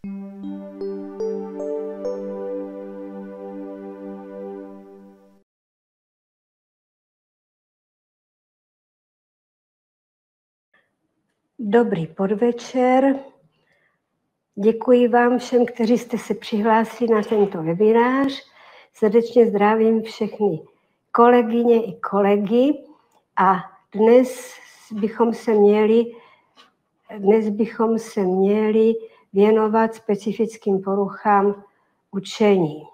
Dobrý podvečer. Děkuji vám všem, kteří jste se přihlásili na tento webinář. Srdečně zdravím všechny kolegyně i kolegy a dnes bychom se měli věnovat specifickým poruchám učení.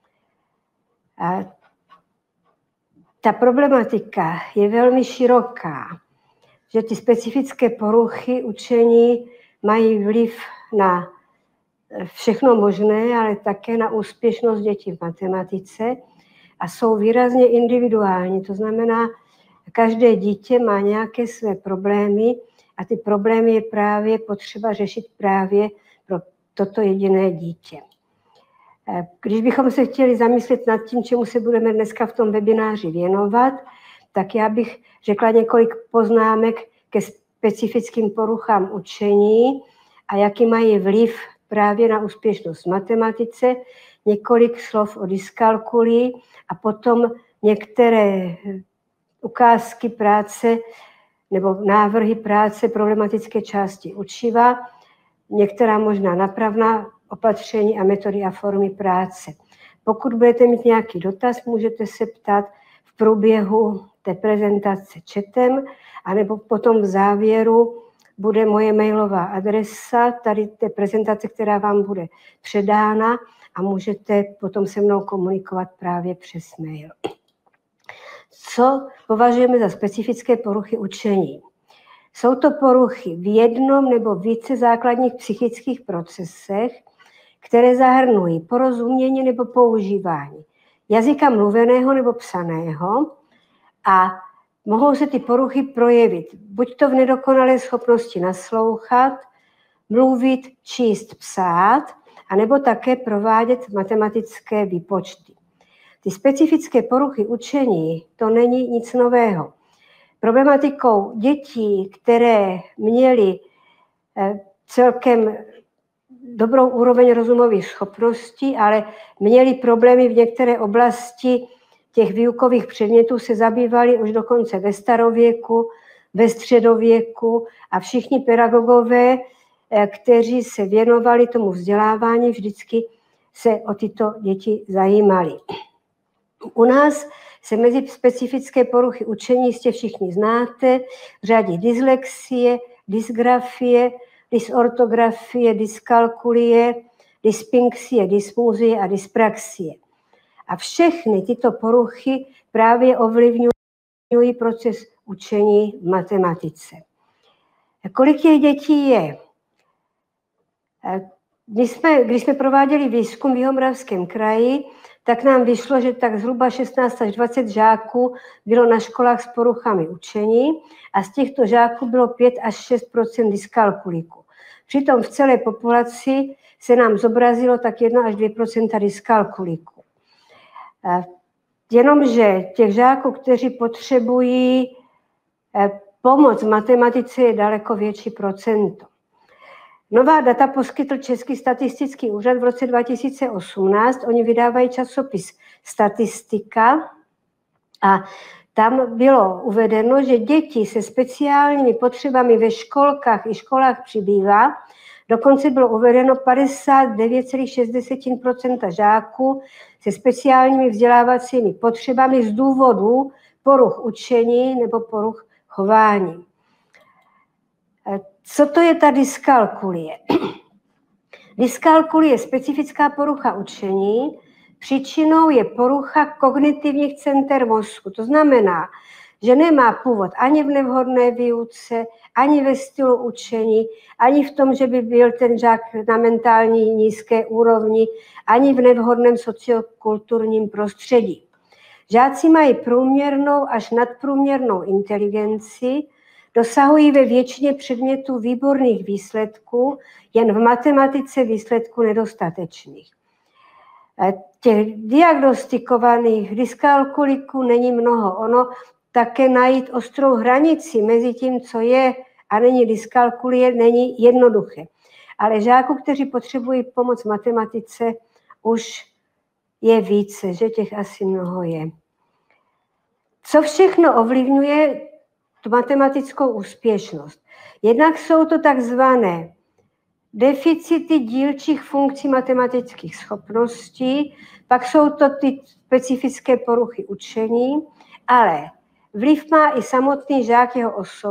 A ta problematika je velmi široká, že ty specifické poruchy učení mají vliv na všechno možné, ale také na úspěšnost dětí v matematice a jsou výrazně individuální. To znamená, každé dítě má nějaké své problémy a ty problémy je právě potřeba řešit právě pro toto jediné dítě. Když bychom se chtěli zamyslet nad tím, čemu se budeme dneska v tom webináři věnovat, tak já bych řekla několik poznámek ke specifickým poruchám učení a jaký mají vliv právě na úspěšnost v matematice, několik slov o dyskalkulii a potom některé ukázky práce nebo návrhy práce problematické části učiva, některá možná napravná opatření a metody a formy práce. Pokud budete mít nějaký dotaz, můžete se ptát v průběhu té prezentace chatem, anebo potom v závěru bude moje mailová adresa, tady té prezentace, která vám bude předána a můžete potom se mnou komunikovat právě přes mail. Co považujeme za specifické poruchy učení? Jsou to poruchy v jednom nebo více základních psychických procesech, které zahrnují porozumění nebo používání jazyka mluveného nebo psaného a mohou se ty poruchy projevit buď to v nedokonalé schopnosti naslouchat, mluvit, číst, psát, anebo také provádět matematické výpočty. Ty specifické poruchy učení, to není nic nového. Problematikou dětí, které měly celkem dobrou úroveň rozumových schopností, ale měly problémy v některé oblasti těch výukových předmětů, se zabývali už dokonce ve starověku, ve středověku a všichni pedagogové, kteří se věnovali tomu vzdělávání, vždycky se o tyto děti zajímali. U nás se mezi specifické poruchy učení, jistě všichni znáte, řadí dyslexie, dysgrafie, dysortografie, dyskalkulie, dysfinxie, dysmuzie a dyspraxie. A všechny tyto poruchy právě ovlivňují proces učení v matematice. Kolik těch dětí je? Když jsme prováděli výzkum v Jihomoravském kraji, tak nám vyšlo, že tak zhruba 16 až 20 žáků bylo na školách s poruchami učení a z těchto žáků bylo 5 až 6 % dyskalkuliků. Přitom v celé populaci se nám zobrazilo tak 1 až 2 % dyskalkuliků. Jenomže těch žáků, kteří potřebují pomoc v matematice, je daleko větší procento. Nová data poskytl Český statistický úřad v roce 2018. Oni vydávají časopis Statistika a tam bylo uvedeno, že děti se speciálními potřebami ve školkách i školách přibývá. Dokonce bylo uvedeno 59,6 % žáků se speciálními vzdělávacími potřebami z důvodu poruch učení nebo poruch chování. Co to je ta dyskalkulie? Dyskalkulie je specifická porucha učení. Příčinou je porucha kognitivních center mozku. To znamená, že nemá původ ani v nevhodné výuce, ani ve stylu učení, ani v tom, že by byl ten žák na mentální nízké úrovni, ani v nevhodném sociokulturním prostředí. Žáci mají průměrnou až nadprůměrnou inteligenci, dosahují ve většině předmětů výborných výsledků, jen v matematice výsledků nedostatečných. Těch diagnostikovaných dyskalkuliků není mnoho. Ono také najít ostrou hranici mezi tím, co je a není dyskalkulie, není jednoduché. ale žáků, kteří potřebují pomoc v matematice, už je více, že těch asi mnoho je. Co všechno ovlivňuje tu matematickou úspěšnost? Jednak jsou to takzvané deficity dílčích funkcí matematických schopností, pak jsou to ty specifické poruchy učení, ale vliv má i samotný žák, jeho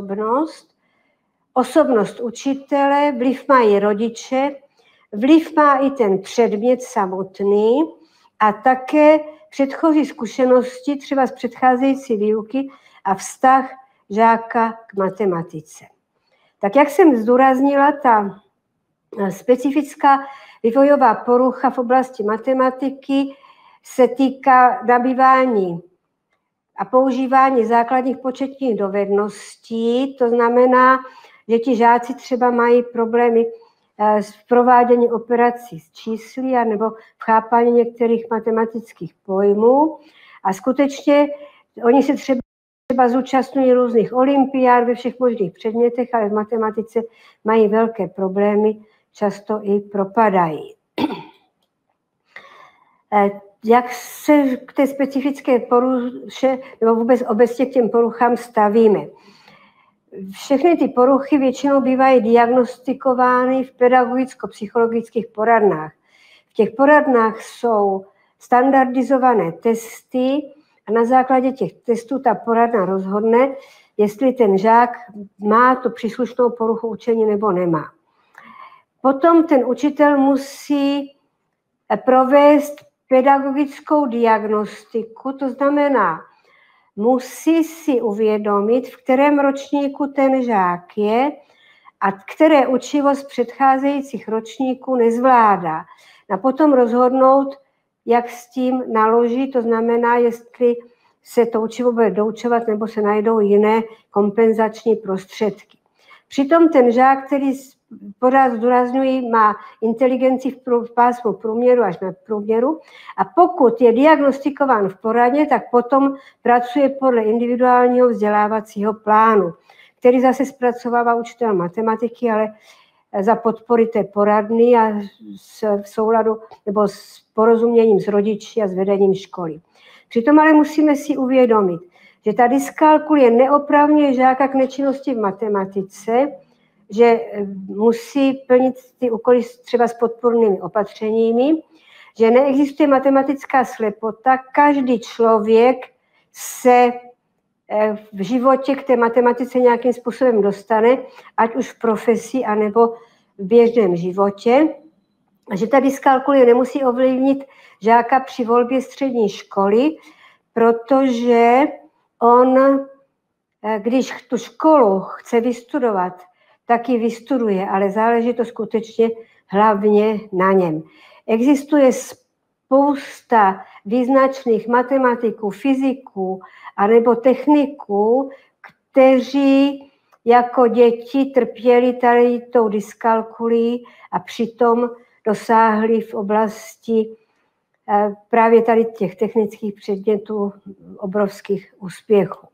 osobnost učitele, vliv má i rodiče, vliv má i ten předmět samotný a také předchozí zkušenosti, třeba z předcházející výuky a vztah žáka k matematice. Tak jak jsem zdůraznila, ta specifická vývojová porucha v oblasti matematiky se týká nabývání a používání základních početních dovedností, to znamená, že ti žáci třeba mají problémy s prováděním operací s čísly nebo v chápání některých matematických pojmů a skutečně oni se třeba zúčastňují různých olympiád ve všech možných předmětech, ale v matematice mají velké problémy, často i propadají. Jak se k té specifické poruše, nebo vůbec obecně k těm poruchám stavíme? Všechny ty poruchy většinou bývají diagnostikovány v pedagogicko-psychologických poradnách. V těch poradnách jsou standardizované testy a na základě těch testů ta poradna rozhodne, jestli ten žák má tu příslušnou poruchu učení nebo nemá. Potom ten učitel musí provést pedagogickou diagnostiku, to znamená, musí si uvědomit, v kterém ročníku ten žák je a které učivo z předcházejících ročníků nezvládá. A potom rozhodnout, jak s tím naloží, to znamená, jestli se to učivo bude doučovat nebo se najdou jiné kompenzační prostředky. Přitom ten žák, který pořád zdůrazňuji, má inteligenci v pásmu průměru až nad průměru a pokud je diagnostikován v poradně, tak potom pracuje podle individuálního vzdělávacího plánu, který zase zpracovává učitel matematiky, ale za podpory té poradny a v souladu nebo s porozuměním s rodiči a s vedením školy. Přitom ale musíme si uvědomit, že ta dyskalkulie neopravňuje žáka k nečinnosti v matematice, že musí plnit ty úkoly třeba s podpornými opatřeními, že neexistuje matematická slepota, každý člověk se v životě k té matematice nějakým způsobem dostane, ať už v profesi, anebo v běžném životě, a že ta dyskalkulie nemusí ovlivnit žáka při volbě střední školy, protože on, když tu školu chce vystudovat, tak ji vystuduje, ale záleží to skutečně hlavně na něm. Existuje spousta význačných matematiků, fyziků anebo techniků, kteří jako děti trpěli tady tou dyskalkulií a přitom dosáhli v oblasti právě tady těch technických předmětů obrovských úspěchů.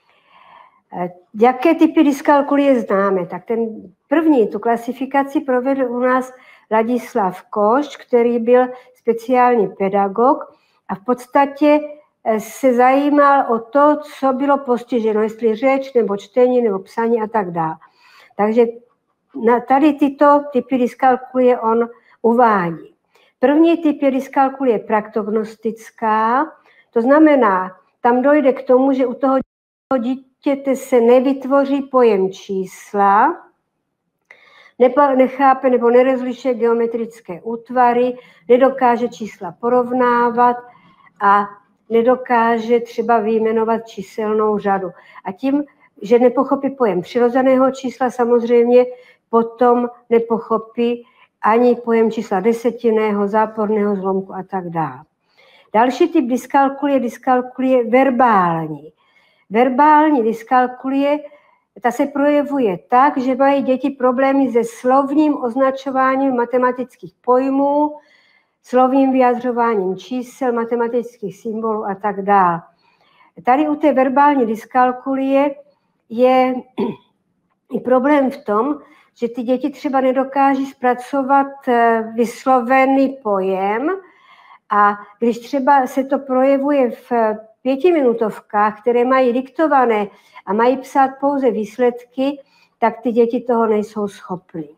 Jaké typy dyskalkulie známe? Tak ten první, tu klasifikaci provedl u nás Ladislav Koš, který byl speciální pedagog a v podstatě se zajímal o to, co bylo postiženo, jestli řeč, nebo čtení, nebo psaní a tak dále. Takže tady tyto typy dyskalkulie on uvádí. První typ je dyskalkulie praktognostická, to znamená, tam dojde k tomu, že u toho dítěte se nevytvoří pojem čísla, nechápe nebo nerozlišuje geometrické útvary, nedokáže čísla porovnávat a nedokáže třeba vyjmenovat číselnou řadu. A tím, že nepochopí pojem přirozeného čísla, samozřejmě potom nepochopí ani pojem čísla desetinného, záporného zlomku a tak dále. Další typ dyskalkulie verbální. Verbální dyskalkulie, ta se projevuje tak, že mají děti problémy se slovním označováním matematických pojmů, slovním vyjadřováním čísel, matematických symbolů a tak dále. Tady u té verbální dyskalkulie je i problém v tom, že ty děti třeba nedokáží zpracovat vyslovený pojem a když třeba se to projevuje v 5minutovkách, které mají diktované a mají psát pouze výsledky, tak ty děti toho nejsou schopny.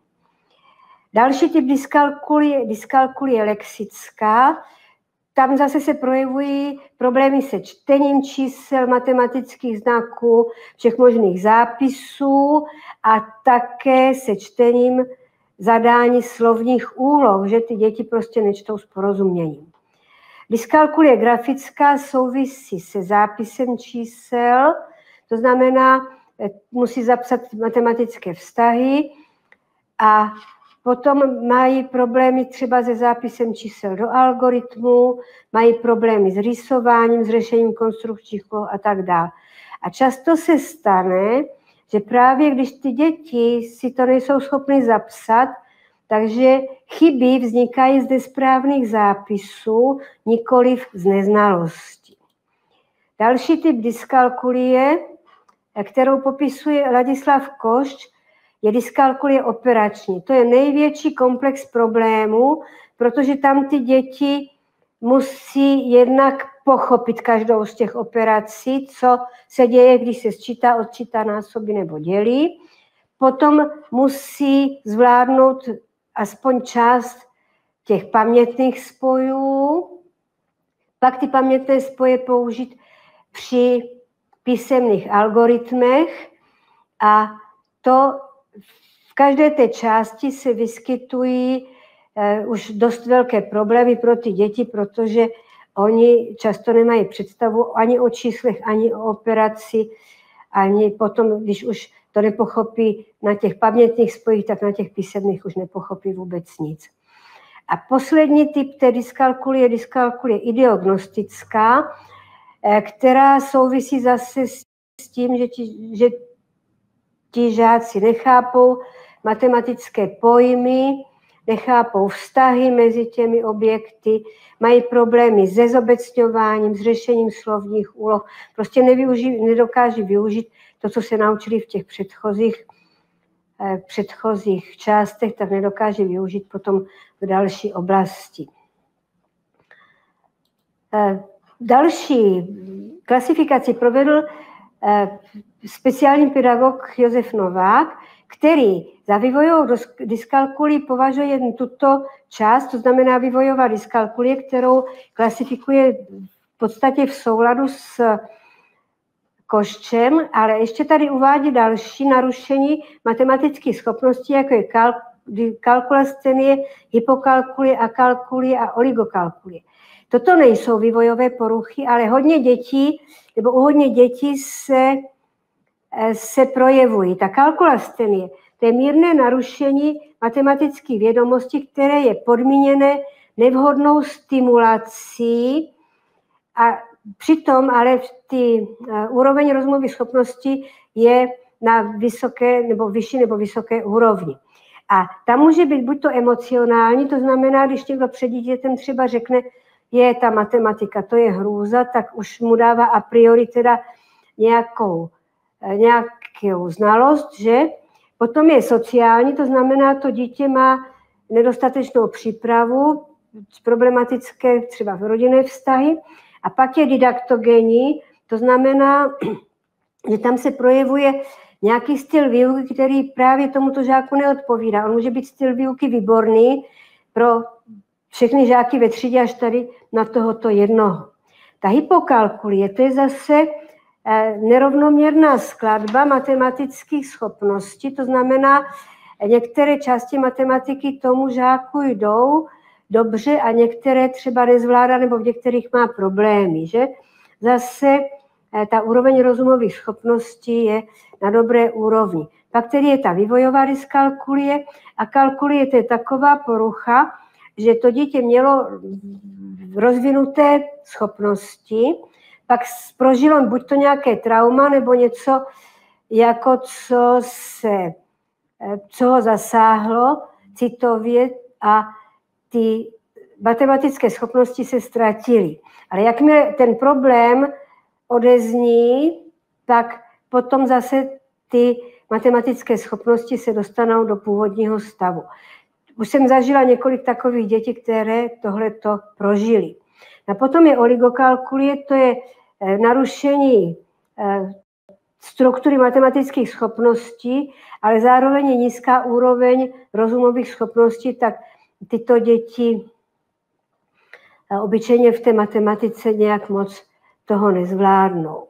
Další typ dyskalkulie lexická. Tam zase se projevují problémy se čtením čísel, matematických znaků, všech možných zápisů a také se čtením zadání slovních úloh, že ty děti prostě nečtou s porozuměním. Dyskalkulie grafická souvisí se zápisem čísel, to znamená, musí zapsat matematické vztahy a potom mají problémy třeba se zápisem čísel do algoritmu, mají problémy s rýsováním, s řešením konstrukčních úloh a tak dále. A často se stane, že právě když ty děti si to nejsou schopny zapsat, takže chyby vznikají z nesprávných zápisů, nikoliv z neznalosti. Další typ dyskalkulie, kterou popisuje Ladislav Košť, je dyskalkulie operační. To je největší komplex problémů, protože tam ty děti musí jednak pochopit každou z těch operací, co se děje, když se sčítá, odčítá, násobí nebo dělí. Potom musí zvládnout aspoň část těch pamětných spojů, pak ty pamětné spoje použít při písemných algoritmech a to v každé té části se vyskytují už dost velké problémy pro ty děti, protože oni často nemají představu ani o číslech, ani o operaci, ani potom, když už to nepochopí na těch pamětných spojích, tak na těch písemných už nepochopí vůbec nic. A poslední typ té dyskalkulie je dyskalkulie ideognostická, která souvisí zase s tím, že ti žáci nechápou matematické pojmy, nechápou vztahy mezi těmi objekty, mají problémy se zobecňováním, s řešením slovních úloh, prostě nedokáží využít to, co se naučili v těch předchozích částech, tak nedokáží využít potom v další oblasti. Další klasifikaci provedl speciální pedagog Josef Novák, který za vývojovou dyskalkulii považuje jen tuto část, to znamená vývojová dyskalkulie, kterou klasifikuje v podstatě v souladu s Koščem, ale ještě tady uvádí další narušení matematických schopností, jako je kalkulastenie, hypokalkulie, akalkulie a oligokalkulie. Toto nejsou vývojové poruchy, ale hodně dětí, nebo u hodně dětí se projevují. Ta kalkulastenie, to je mírné narušení matematických vědomostí, které je podmíněné nevhodnou stimulací a přitom ale úroveň rozumových schopností je na vysoké nebo vyšší nebo vysoké úrovni. A tam může být buď to emocionální, to znamená, když někdo před dítětem třeba řekne, je ta matematika, to je hrůza, tak už mu dává a priori teda nějakou znalost, že? Potom je sociální, to znamená, to dítě má nedostatečnou přípravu, problematické třeba v rodinné vztahy. A pak je didaktogenní, to znamená, že tam se projevuje nějaký styl výuky, který právě tomuto žáku neodpovídá. On může být styl výuky výborný pro všechny žáky ve třídě až tady na tohoto jednoho. Ta hypokalkulie, to je zase nerovnoměrná skladba matematických schopností, to znamená, některé části matematiky tomu žáku jdou dobře a některé třeba nezvládá nebo v některých má problémy, že? Zase ta úroveň rozumových schopností je na dobré úrovni. Pak tedy je ta vývojová dyskalkulie a kalkulie to je taková porucha, že to dítě mělo rozvinuté schopnosti, pak prožilo buď to nějaké trauma nebo něco, jako co ho zasáhlo citově a ty matematické schopnosti se ztratily. Ale jakmile ten problém odezní, tak potom zase ty matematické schopnosti se dostanou do původního stavu. Už jsem zažila několik takových dětí, které tohleto prožili. A potom je oligokalkulie, to je narušení struktury matematických schopností, ale zároveň je nízká úroveň rozumových schopností, tak tyto děti obyčejně v té matematice nějak moc toho nezvládnou.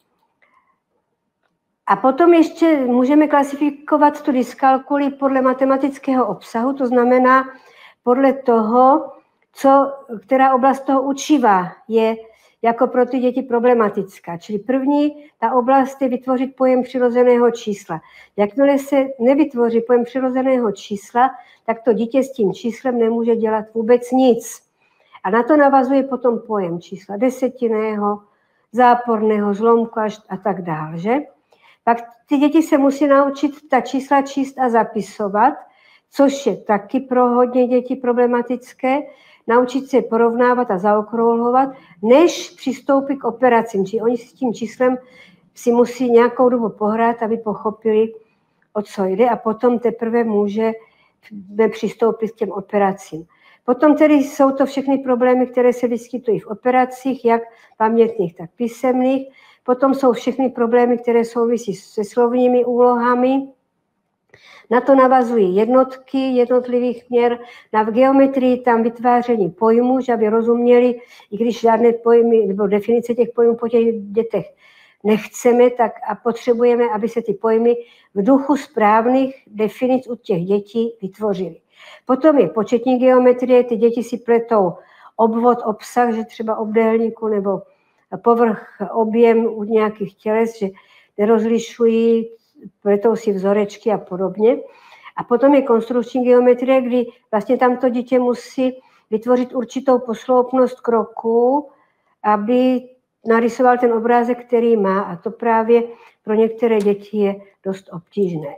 A potom ještě můžeme klasifikovat tu dyskalkulii podle matematického obsahu, to znamená podle toho, která oblast toho učiva je jako pro ty děti problematická. Čili první, ta oblast je vytvořit pojem přirozeného čísla. Jakmile se nevytvoří pojem přirozeného čísla, tak to dítě s tím číslem nemůže dělat vůbec nic. A na to navazuje potom pojem čísla desetinného, záporného, zlomku a tak dále, že? Pak ty děti se musí naučit ta čísla číst a zapisovat, což je taky pro hodně dětí problematické, naučit se porovnávat a zaokrouhlovat, než přistoupí k operacím. Čiže oni s tím číslem si musí nějakou dobu pohrát, aby pochopili, o co jde, a potom teprve může přistoupit k těm operacím. Potom tedy jsou to všechny problémy, které se vyskytují v operacích, jak pamětných, tak písemných. Potom jsou všechny problémy, které souvisí se slovními úlohami. Na to navazují jednotky jednotlivých měr. V geometrii tam vytváření pojmů, že aby rozuměli, i když žádné pojmy nebo definice těch pojmů po těch dětech nechceme, tak a potřebujeme, aby se ty pojmy v duchu správných definic u těch dětí vytvořily. Potom je početní geometrie, ty děti si pletou obvod, obsah, že třeba obdélníku nebo povrch, objem u nějakých těles, že nerozlišují, pletou si vzorečky a podobně. A potom je konstrukční geometrie, kdy vlastně tamto dítě musí vytvořit určitou posloupnost kroků, aby narysoval ten obrázek, který má, a to právě pro některé děti je dost obtížné.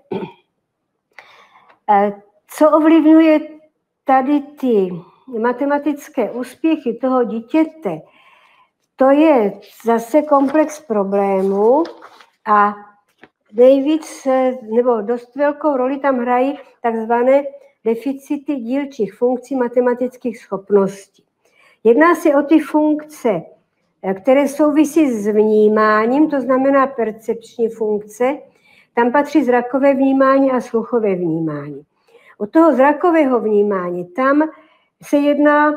Co ovlivňuje tady ty matematické úspěchy toho dítěte, to je zase komplex problémů a nejvíc nebo dost velkou roli tam hrají takzvané deficity dílčích funkcí matematických schopností. Jedná se o ty funkce, které souvisí s vnímáním, to znamená percepční funkce, tam patří zrakové vnímání a sluchové vnímání. U toho zrakového vnímání tam se jedná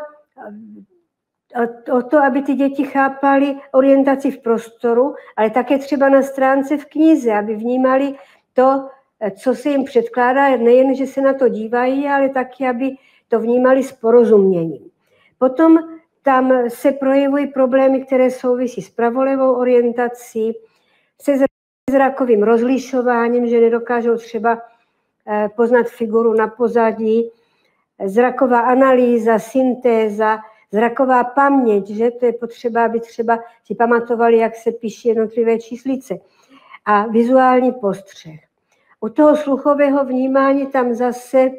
o to, aby ty děti chápaly orientaci v prostoru, ale také třeba na stránce v knize, aby vnímali to, co se jim předkládá, nejen, že se na to dívají, ale taky, aby to vnímali s porozuměním. Potom tam se projevují problémy, které souvisí s pravolevou orientací, se zrakovým rozlišováním, že nedokážou třeba poznat figuru na pozadí, zraková analýza, syntéza, zraková paměť, že to je potřeba, aby třeba si pamatovali, jak se píší jednotlivé číslice, a vizuální postřeh. U toho sluchového vnímání tam zase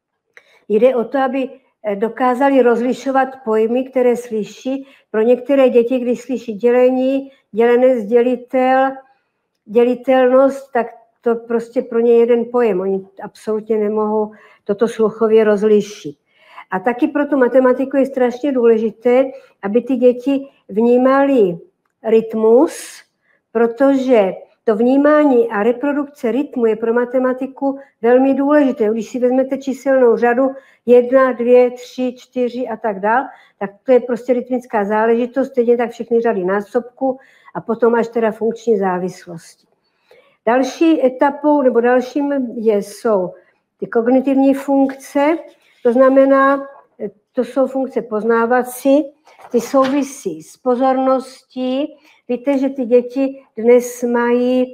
jde o to, aby dokázali rozlišovat pojmy, které slyší. Pro některé děti, když slyší dělení, dělenec, dělitel, dělitelnost, tak to prostě pro ně jeden pojem. Oni absolutně nemohou toto sluchově rozlišit. A taky pro tu matematiku je strašně důležité, aby ty děti vnímali rytmus, protože to vnímání a reprodukce rytmu je pro matematiku velmi důležité. Když si vezmete číselnou řadu 1, 2, 3, 4 a tak dál, tak to je prostě rytmická záležitost, stejně tak všechny řady násobku a potom až teda funkční závislosti. Další etapou nebo dalším jsou ty kognitivní funkce, to znamená, to jsou funkce poznávací, ty souvisí s pozorností. Víte, že ty děti dnes mají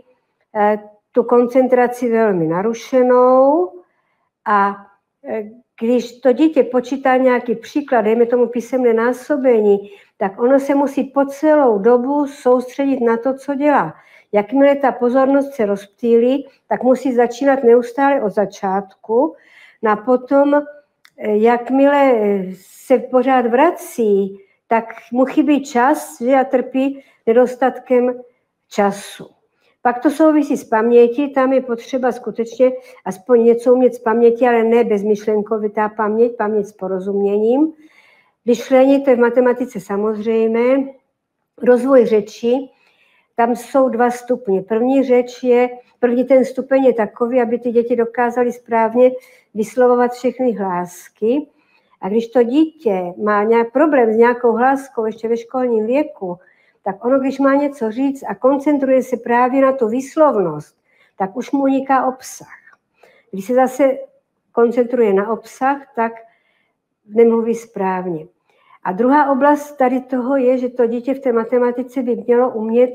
tu koncentraci velmi narušenou a když to dítě počítá nějaký příklad, dejme tomu písemné násobení, tak ono se musí po celou dobu soustředit na to, co dělá. Jakmile ta pozornost se rozptýlí, tak musí začínat neustále od začátku, a potom, jakmile se pořád vrací, tak mu chybí čas, že a trpí nedostatkem času. Pak to souvisí s pamětí, tam je potřeba skutečně aspoň něco umět z paměti, ale ne bezmyšlenkovitá paměť, paměť s porozuměním. Myšlení, to je v matematice samozřejmé. Rozvoj řeči, tam jsou 2 stupně. První ten stupeň je takový, aby ty děti dokázaly správně vyslovovat všechny hlásky. A když to dítě má nějak problém s nějakou hláskou ještě ve školním věku, tak ono, když má něco říct a koncentruje se právě na tu výslovnost, tak už mu uniká obsah. Když se zase koncentruje na obsah, tak nemluví správně. A druhá oblast tady toho je, že to dítě v té matematice by mělo umět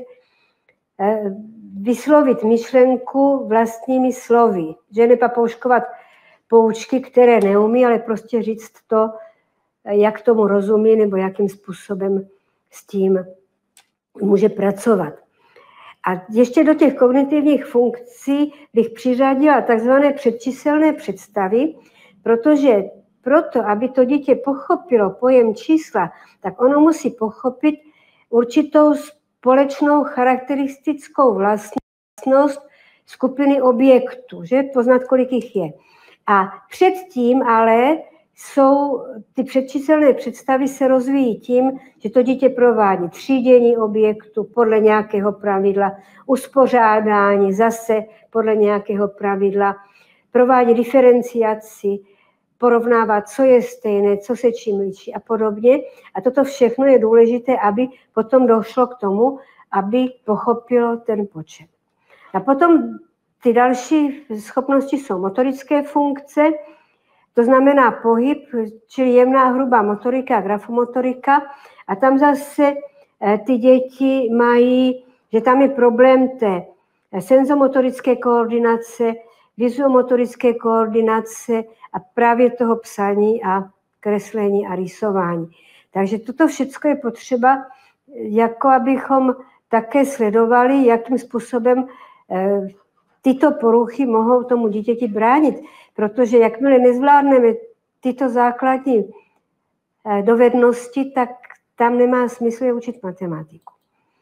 vyslovit myšlenku vlastními slovy. Že nepapouškovat poučky, které neumí, ale prostě říct to, jak tomu rozumí nebo jakým způsobem s tím může pracovat. A ještě do těch kognitivních funkcí bych přiřadila takzvané předčíselné představy, protože proto, aby to dítě pochopilo pojem čísla, tak ono musí pochopit určitou společnou charakteristickou vlastnost skupiny objektů, že poznat, kolik jich je. A předtím ale jsou ty předčíselné představy se rozvíjí tím, že to dítě provádí třídění objektu podle nějakého pravidla, uspořádání zase podle nějakého pravidla, provádí diferenciaci, porovnává, co je stejné, co se čím liší a podobně. A toto všechno je důležité, aby potom došlo k tomu, aby pochopilo ten počet. A potom ty další schopnosti jsou motorické funkce, to znamená pohyb, čili jemná hrubá motorika a grafomotorika. A tam zase ty děti mají, že tam je problém té senzomotorické koordinace, vizuomotorické koordinace a právě toho psaní a kreslení a rýsování. Takže toto všechno je potřeba, jako abychom také sledovali, jakým způsobem tyto poruchy mohou tomu dítěti bránit, protože jakmile nezvládneme tyto základní dovednosti, tak tam nemá smysl je učit matematiku.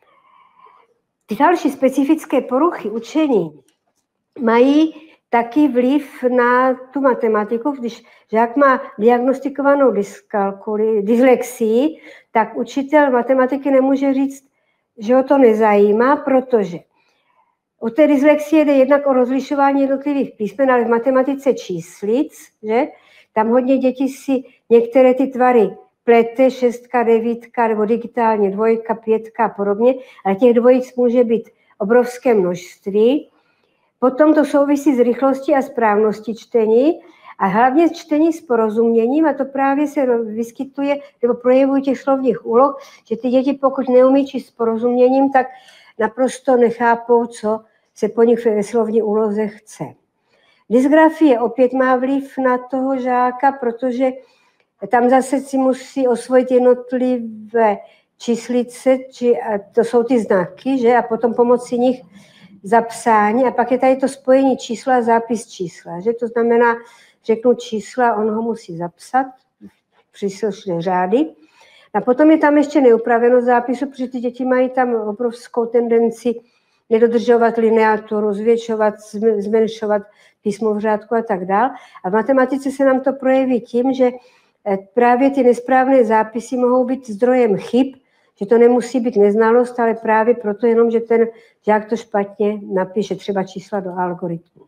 Ty další specifické poruchy učení mají taky vliv na tu matematiku. Když žák má diagnostikovanou dyslexii, tak učitel matematiky nemůže říct, že ho to nezajímá, protože u té dyslexie jde jednak o rozlišování jednotlivých písmen, ale v matematice číslic, že? Tam hodně dětí si některé ty tvary plete, 6, 9, nebo digitálně 2, 5 a podobně, ale těch dvojic může být obrovské množství. Potom to souvisí s rychlostí a správností čtení a hlavně čtení s porozuměním, a to právě se vyskytuje nebo projevuje těch slovních úloh, že ty děti, pokud neumí číst s porozuměním, tak naprosto nechápou, co se po nich ve slovní úloze chce. Dysgrafie opět má vliv na toho žáka, protože tam zase si musí osvojit jednotlivé číslice, to jsou ty znaky, že? A potom pomocí nich zapsání. A pak je tady to spojení čísla a zápis čísla. Že? To znamená, řeknu čísla, on ho musí zapsat, příslušné řády. A potom je tam ještě neupravenost zápisu, protože ty děti mají tam obrovskou tendenci nedodržovat lineaturu, zvětšovat, zmenšovat písmo v řádku a tak dál. A v matematice se nám to projeví tím, že právě ty nesprávné zápisy mohou být zdrojem chyb, že to nemusí být neznalost, ale právě proto jenom, že ten žák to špatně napíše, třeba čísla do algoritmu.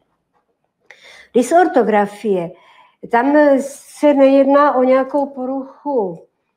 Dysortografie. Tam se nejedná o nějakou poruchu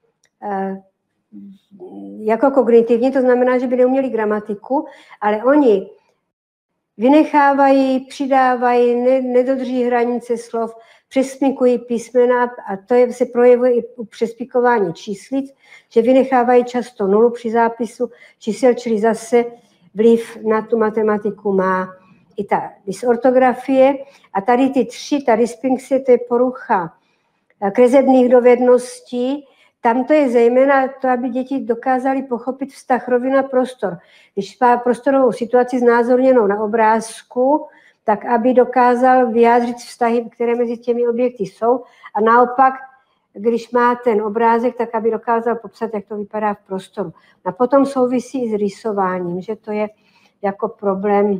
jako kognitivní, to znamená, že by neuměli gramatiku, ale oni vynechávají, přidávají, nedodrží hranice slov, přesmykují písmena a to se projevuje i u přesmykování číslic, že vynechávají často nulu při zápisu čísel, čili zase vliv na tu matematiku má i ta dysortografie. A tady ty 3, ta dysfinxie, to je porucha kresebných dovedností. Tam to je zejména to, aby děti dokázaly pochopit vztah rovina-prostor. Když má prostorovou situaci znázorněnou na obrázku, tak aby dokázal vyjádřit vztahy, které mezi těmi objekty jsou. A naopak, když má ten obrázek, tak aby dokázal popsat, jak to vypadá v prostoru. A potom souvisí i s rýsováním, že to je jako problém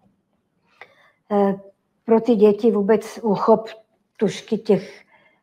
pro ty děti vůbec uchop tužky těch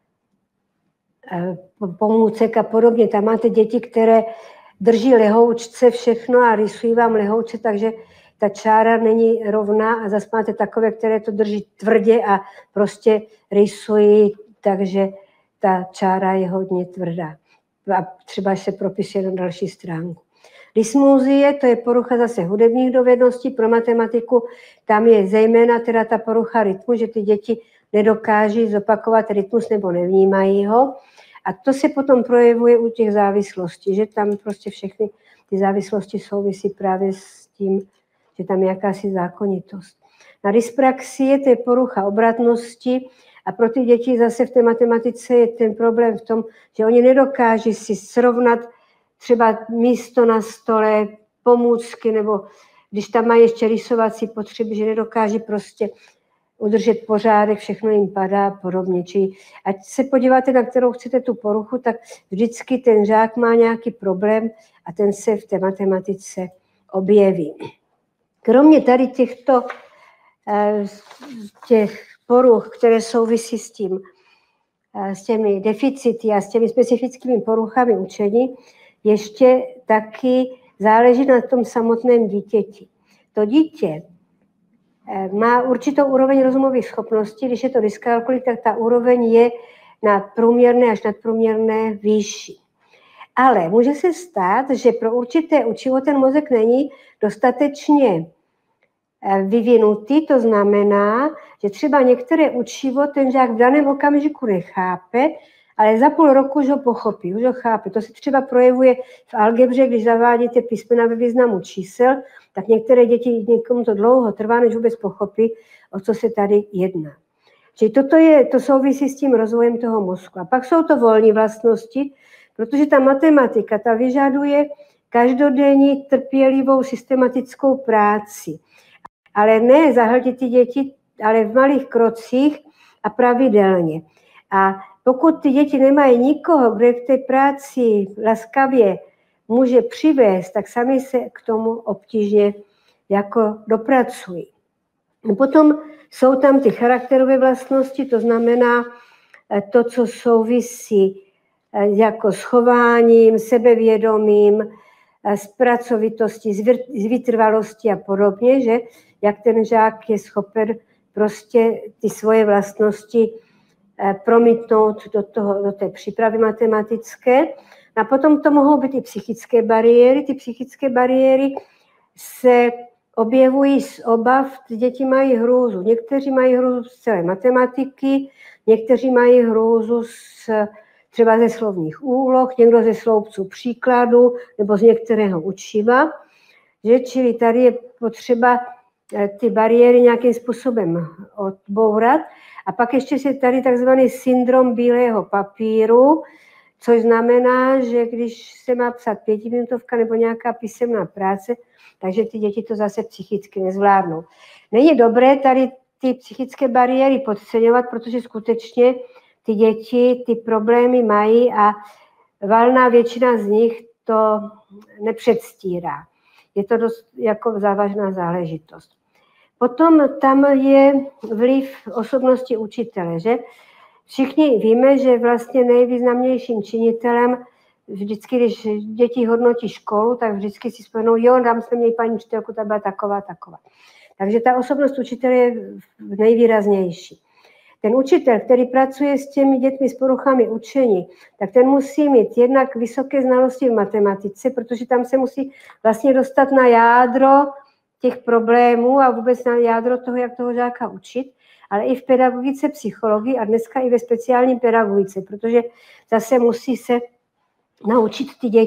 pomůcek a podobně. Tam máte děti, které drží lehoučce všechno a rysují vám lehoučce, takže ta čára není rovná a zase máte takové, které to drží tvrdě a prostě rysují, takže ta čára je hodně tvrdá. A třeba se propisuje na další stránku. Dysmuzie, to je porucha zase hudebních dovedností pro matematiku. Tam je zejména teda ta porucha rytmu, že ty děti nedokáží zopakovat rytmus nebo nevnímají ho. A to se potom projevuje u těch závislostí, že tam prostě všechny ty závislosti souvisí právě s tím, že tam je jakási zákonitost. Na dyspraxie, to je porucha obratnosti a pro ty děti zase v té matematice je ten problém v tom, že oni nedokáží si srovnat třeba místo na stole, pomůcky, nebo když tam mají ještě rysovací potřeby, že nedokáží prostě udržet pořádek, všechno jim padá a podobně. Čili ať se podíváte, na kterou chcete tu poruchu, tak vždycky ten žák má nějaký problém a ten se v té matematice objeví. Kromě tady těchto těch poruch, které souvisí s těmi deficity a s těmi specifickými poruchami učení, ještě taky záleží na tom samotném dítěti. To dítě má určitou úroveň rozumových schopností, když je to dyskalkulik, tak ta úroveň je na průměrné až nadprůměrné výši. Ale může se stát, že pro určité učivo ten mozek není dostatečně vyvinutý, to znamená, že třeba některé učivo ten žák v daném okamžiku nechápe, ale za půl roku už ho pochopí, už ho chápe. To se třeba projevuje v algebře, když zavádíte písmena ve významu čísel, tak některé děti, někomu to dlouho trvá, než vůbec pochopí, o co se tady jedná. Čili to souvisí s tím rozvojem toho mozku. A pak jsou to volní vlastnosti, protože ta matematika, ta vyžaduje každodenní trpělivou systematickou práci. Ale ne zahltit ty děti, ale v malých krocích a pravidelně. A pokud ty děti nemají nikoho, kdo je k té práci laskavě může přivést, tak sami se k tomu obtížně jako dopracují. Potom jsou tam ty charakterové vlastnosti, to znamená to, co souvisí jako s chováním, sebevědomím, s pracovitostí, s vytrvalostí a podobně, že jak ten žák je schopen prostě ty svoje vlastnosti promítnout do té přípravy matematické. A potom to mohou být i psychické bariéry. Ty psychické bariéry se objevují z obav, ty děti mají hrůzu. Někteří mají hrůzu z celé matematiky, někteří mají hrůzu třeba ze slovních úloh, někdo ze sloupců příkladu nebo z některého učiva. Čili tady je potřeba ty bariéry nějakým způsobem odbourat. A pak ještě je tady takzvaný syndrom bílého papíru, což znamená, že když se má psát 5minutovka nebo nějaká písemná práce, takže ty děti to zase psychicky nezvládnou. Není dobré tady ty psychické bariéry podceňovat, protože skutečně ty děti ty problémy mají a valná většina z nich to nepředstírá. Je to dost jako závažná záležitost. Potom tam je vliv osobnosti učitele, že? Všichni víme, že vlastně nejvýznamnějším činitelem vždycky, když děti hodnotí školu, tak vždycky si vzpomenou, jo, tam jsme měli paní učitelku, ta byla taková. Takže ta osobnost učitele je nejvýraznější. Ten učitel, který pracuje s těmi dětmi s poruchami učení, tak ten musí mít jednak vysoké znalosti v matematice, protože tam se musí vlastně dostat na jádro těch problémů a vůbec na jádro toho, jak toho žáka učit, ale i v pedagogice, psychologii a dneska i ve speciální pedagogice, protože zase musí se naučit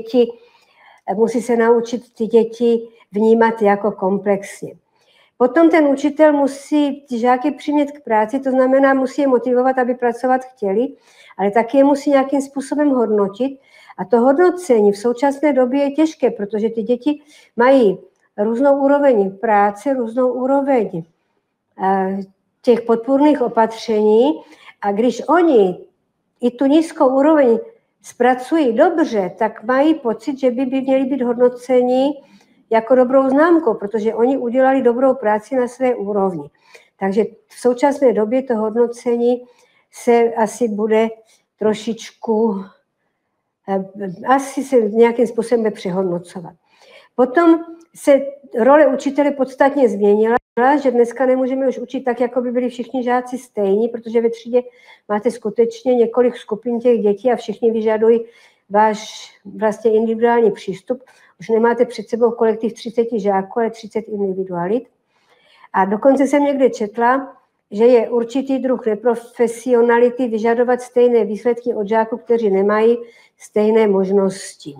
ty děti vnímat jako komplexně. Potom ten učitel musí ty žáky přimět k práci, to znamená, musí je motivovat, aby pracovat chtěli, ale taky je musí nějakým způsobem hodnotit. A to hodnocení v současné době je těžké, protože ty děti mají různou úroveň práce, různou úroveň těch podpůrných opatření a když oni i tu nízkou úroveň zpracují dobře, tak mají pocit, že by měli být hodnoceni jako dobrou známkou, protože oni udělali dobrou práci na své úrovni. Takže v současné době to hodnocení se asi bude trošičku, asi se nějakým způsobem přehodnocovat. Potom se role učitele podstatně změnila, že dneska nemůžeme už učit tak, jako by byli všichni žáci stejní, protože ve třídě máte skutečně několik skupin těch dětí a všichni vyžadují váš vlastně individuální přístup. Už nemáte před sebou kolektiv 30 žáků, ale 30 individualit. A dokonce jsem někde četla, že je určitý druh neprofesionality vyžadovat stejné výsledky od žáků, kteří nemají stejné možnosti.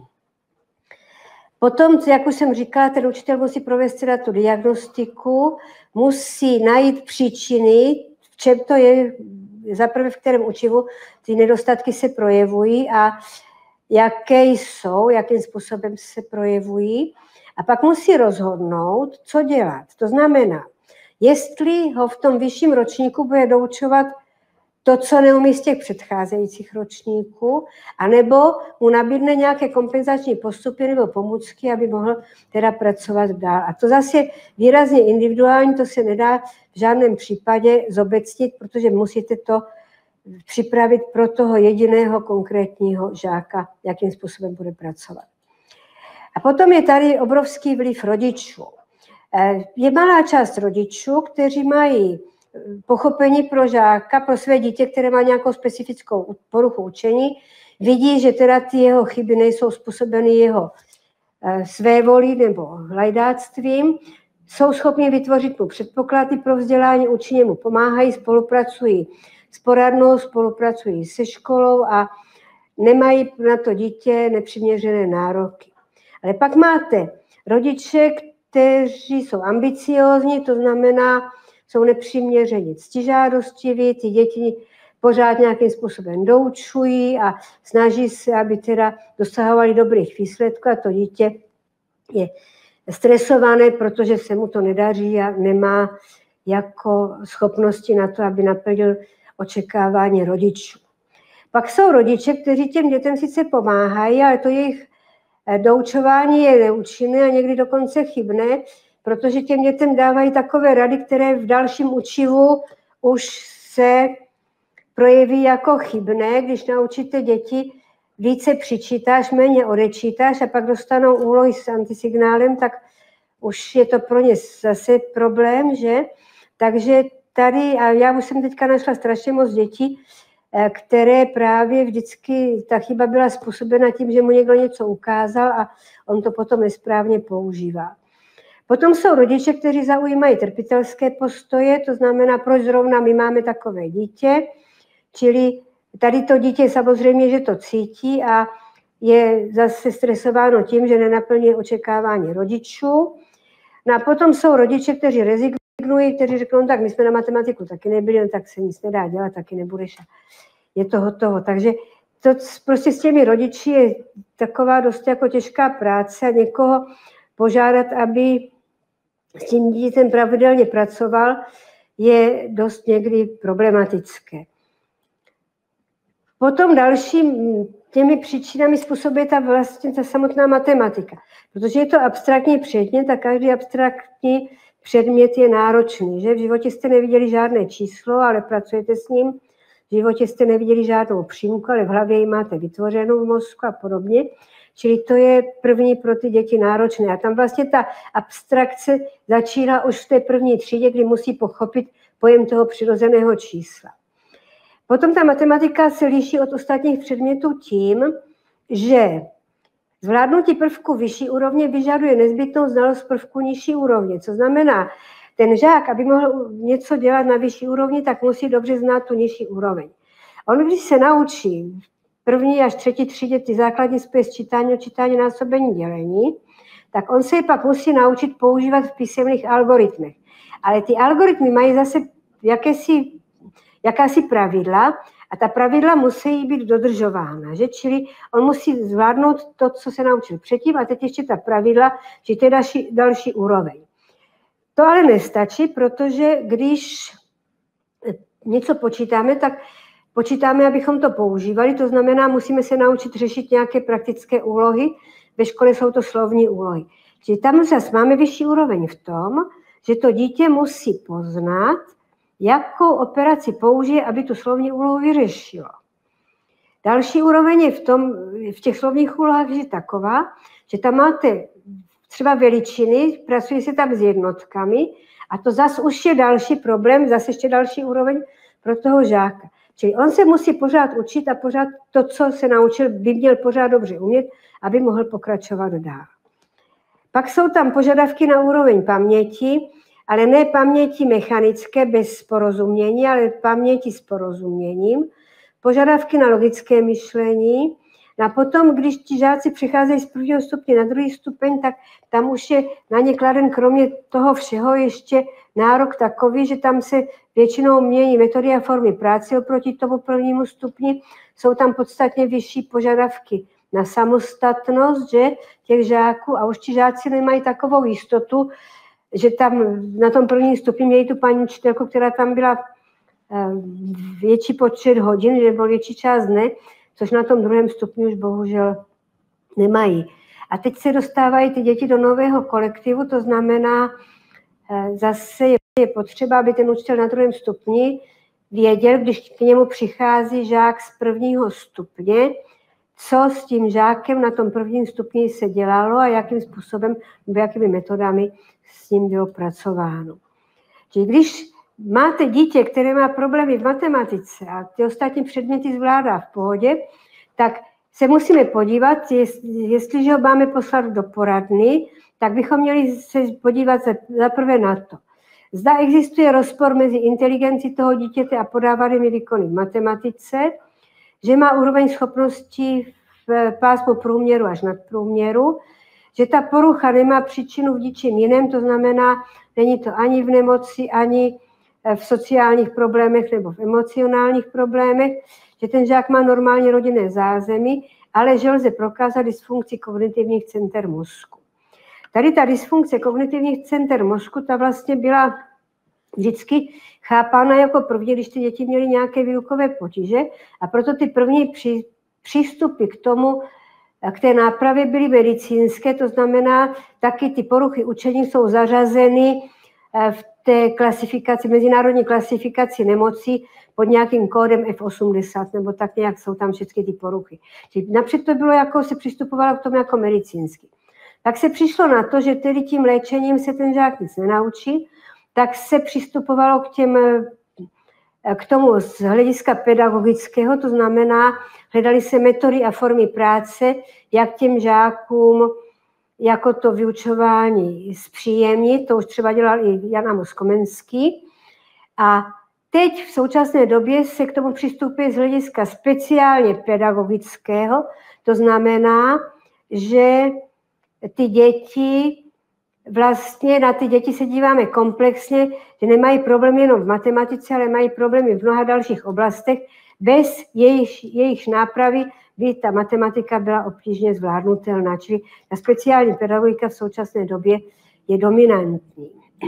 Potom, jak už jsem říkala, ten učitel musí provést teda tu diagnostiku, musí najít příčiny, v čem to je, zaprvé v kterém učivu ty nedostatky se projevují a jaké jsou, jakým způsobem se projevují. A pak musí rozhodnout, co dělat. To znamená, jestli ho v tom vyšším ročníku bude doučovat to, co neumí z těch předcházejících ročníků, anebo mu nabídne nějaké kompenzační postupy nebo pomůcky, aby mohl teda pracovat dál. A to zase je výrazně individuální, to se nedá v žádném případě zobecnit, protože musíte to připravit pro toho jediného konkrétního žáka, jakým způsobem bude pracovat. A potom je tady obrovský vliv rodičů. Je malá část rodičů, kteří mají pochopení pro žáka, pro své dítě, které má nějakou specifickou poruchu učení, vidí, že teda ty jeho chyby nejsou způsobeny jeho svévolí nebo lajdáctvím, jsou schopni vytvořit mu předpoklady pro vzdělání, učení mu pomáhají, spolupracují s poradnou, spolupracují se školou a nemají na to dítě nepřiměřené nároky. Ale pak máte rodiče, kteří jsou ambiciózní, to znamená, jsou nepřiměřeně ctižádostiví, ty děti pořád nějakým způsobem doučují a snaží se, aby teda dosahovali dobrých výsledků a to dítě je stresované, protože se mu to nedaří a nemá jako schopnosti na to, aby naplnil očekávání rodičů. Pak jsou rodiče, kteří těm dětem sice pomáhají, ale to jejich doučování je neúčinné a někdy dokonce chybné, protože těm dětem dávají takové rady, které v dalším učivu už se projeví jako chybné, když naučíte děti více přičítáš, méně odečítáš a pak dostanou úlohy s antisignálem, tak už je to pro ně zase problém, že? Takže tady, a já už jsem teďka našla strašně moc dětí, které právě vždycky, ta chyba byla způsobena tím, že mu někdo něco ukázal a on to potom nesprávně používá. Potom jsou rodiče, kteří zaujímají trpitelské postoje, to znamená, proč zrovna my máme takové dítě, čili tady to dítě samozřejmě, že to cítí a je zase stresováno tím, že nenaplní očekávání rodičů. No a potom jsou rodiče, kteří rezignují, kteří řeknou, no tak my jsme na matematiku taky nebyli, no tak se nic nedá dělat, taky nebudeš. Je to hotovo. Takže to prostě s těmi rodiči je taková dost jako těžká práce a někoho požádat, aby s tím dítětem pravidelně pracoval, je dost někdy problematické. Potom dalším těmi příčinami způsobuje ta samotná matematika, protože je to abstraktní předmět a každý abstraktní předmět je náročný, že v životě jste neviděli žádné číslo, ale pracujete s ním, v životě jste neviděli žádnou přímku, ale v hlavě ji máte vytvořenou v mozku a podobně, čili to je první pro ty děti náročné. A tam vlastně ta abstrakce začíná už v té první třídě, kdy musí pochopit pojem toho přirozeného čísla. Potom ta matematika se liší od ostatních předmětů tím, že zvládnutí prvku vyšší úrovně vyžaduje nezbytnou znalost prvku nižší úrovně. Co znamená, ten žák, aby mohl něco dělat na vyšší úrovni, tak musí dobře znát tu nižší úroveň. On, když se naučí v první až třetí třídě ty základní spoje sčítání, odčítání, násobení, dělení, tak on se je pak musí naučit používat v písemných algoritmech. Ale ty algoritmy mají zase jakási pravidla a ta pravidla musí být dodržována, že? Čili on musí zvládnout to, co se naučil předtím a teď ještě ta pravidla, že to je další úroveň. To ale nestačí, protože když něco počítáme, tak počítáme, abychom to používali, to znamená, musíme se naučit řešit nějaké praktické úlohy, ve škole jsou to slovní úlohy. Čili tam zase máme vyšší úroveň v tom, že to dítě musí poznat, jakou operaci použije, aby tu slovní úlohu vyřešilo. Další úroveň je v těch slovních úlohách je taková, že tam máte třeba veličiny, pracuje se tam s jednotkami a to zase už je další problém, zase ještě další úroveň pro toho žáka. Čili on se musí pořád učit a pořád to, co se naučil, by měl pořád dobře umět, aby mohl pokračovat dál. Pak jsou tam požadavky na úroveň paměti, ale ne paměti mechanické bez porozumění, ale paměti s porozuměním, požadavky na logické myšlení. A potom, když ti žáci přicházejí z prvního stupně na druhý stupeň, tak tam už je na ně kladen kromě toho všeho ještě nárok takový, že tam se většinou mění metody a formy práce oproti tomu prvnímu stupni. Jsou tam podstatně vyšší požadavky na samostatnost, že těch žáků, a už ti žáci nemají takovou jistotu, že tam na tom prvním stupni měli tu paní učitelku, která tam byla větší počet hodin, že byl větší část dne, což na tom druhém stupni už bohužel nemají. A teď se dostávají ty děti do nového kolektivu, to znamená, zase je potřeba, aby ten učitel na druhém stupni věděl, když k němu přichází žák z prvního stupně, co s tím žákem na tom prvním stupni se dělalo a jakým způsobem, nebo jakými metodami s ním bylo pracováno. Čili když máte dítě, které má problémy v matematice a ty ostatní předměty zvládá v pohodě, tak se musíme podívat, jestliže ho máme poslat do poradny, tak bychom měli se podívat zaprvé na to. Zda existuje rozpor mezi inteligencí toho dítěte a podávanými výkony v matematice, že má úroveň schopností v pásmu průměru až nadprůměru, že ta porucha nemá příčinu v ničem jiném, to znamená, není to ani v nemoci, ani v sociálních problémech nebo v emocionálních problémech, že ten žák má normálně rodinné zázemí, ale že lze prokázat dysfunkci kognitivních center mozku. Tady ta dysfunkce kognitivních center mozku, ta vlastně byla vždycky chápána jako první, když ty děti měly nějaké výukové potíže a proto ty první přístupy k tomu, k té nápravě byly medicínské, to znamená, taky ty poruchy učení jsou zařazeny v té klasifikaci, mezinárodní klasifikaci nemocí pod nějakým kódem F80, nebo tak nějak jsou tam všechny ty poruchy. Čili napřed to bylo, jako se přistupovalo k tomu jako medicínsky. Tak se přišlo na to, že tedy tím léčením se ten žák nic nenaučí, tak se přistupovalo k tomu z hlediska pedagogického, to znamená, hledali se metody a formy práce, jak těm žákům jako to vyučování zpříjemnit, to už třeba dělal i Jan Amos Komenský. A teď v současné době se k tomu přistupuje z hlediska speciálně pedagogického, to znamená, že ty děti, vlastně na ty děti se díváme komplexně, že nemají problém jenom v matematice, ale mají problémy v mnoha dalších oblastech. Bez jejich nápravy by ta matematika byla obtížně zvládnutelná. Čili ta speciální pedagogika v současné době je dominantní.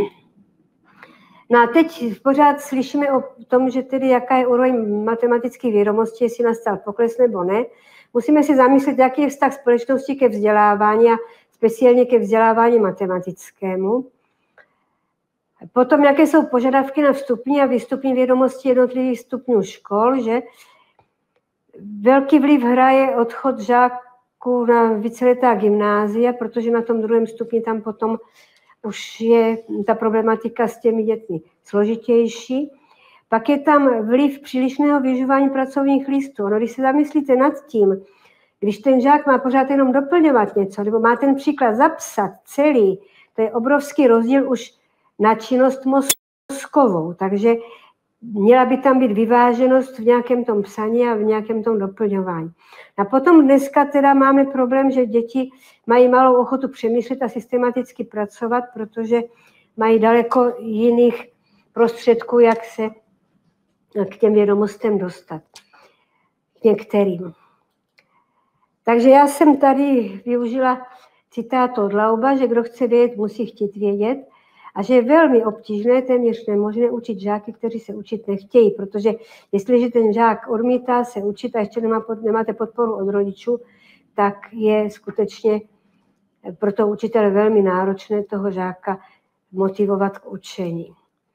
No a teď pořád slyšíme o tom, že tedy jaká je úroveň matematických vědomostí, jestli nastal pokles nebo ne. Musíme si zamyslet, jaký je vztah společnosti ke vzdělávání a speciálně ke vzdělávání matematickému. Potom, jaké jsou požadavky na vstupní a výstupní vědomosti jednotlivých stupňů škol, že velký vliv hraje odchod žáků na víceletá gymnázia, protože na tom druhém stupni tam potom už je ta problematika s těmi dětmi složitější. Pak je tam vliv přílišného využívání pracovních listů. No, když se zamyslíte nad tím, když ten žák má pořád jenom doplňovat něco, nebo má ten příklad zapsat celý, to je obrovský rozdíl už na činnost mozkovou. Takže měla by tam být vyváženost v nějakém tom psaní a v nějakém tom doplňování. A potom dneska teda máme problém, že děti mají malou ochotu přemýšlet a systematicky pracovat, protože mají daleko jiných prostředků, jak se k těm vědomostem dostat. K některým. Takže já jsem tady využila citát od Lauba, že kdo chce vědět, musí chtít vědět. A že je velmi obtížné, téměř nemožné učit žáky, kteří se učit nechtějí, protože jestliže ten žák odmítá se učit a ještě nemáte podporu od rodičů, tak je skutečně pro toho učitele velmi náročné toho žáka motivovat k učení.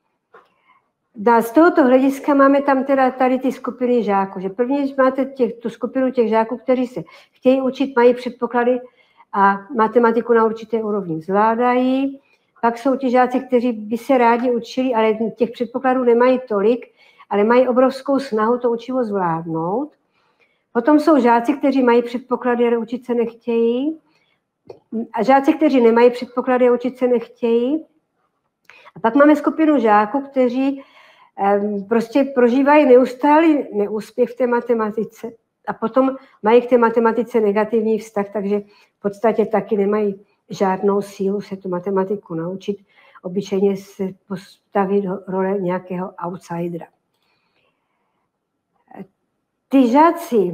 A z tohoto hlediska máme tam teda tady ty skupiny žáků, že první máte tu skupinu těch žáků, kteří se chtějí učit, mají předpoklady a matematiku na určité úrovni zvládají. Pak jsou ti žáci, kteří by se rádi učili, ale těch předpokladů nemají tolik, ale mají obrovskou snahu to učivo zvládnout. Potom jsou žáci, kteří mají předpoklady, ale učit se nechtějí. A žáci, kteří nemají předpoklady a učit se nechtějí. A pak máme skupinu žáků, kteří prostě prožívají neustálý neúspěch v té matematice a potom mají k té matematice negativní vztah, takže v podstatě taky nemají žádnou sílu se tu matematiku naučit. Obyčejně se postaví do role nějakého outsidera. Ty žáci,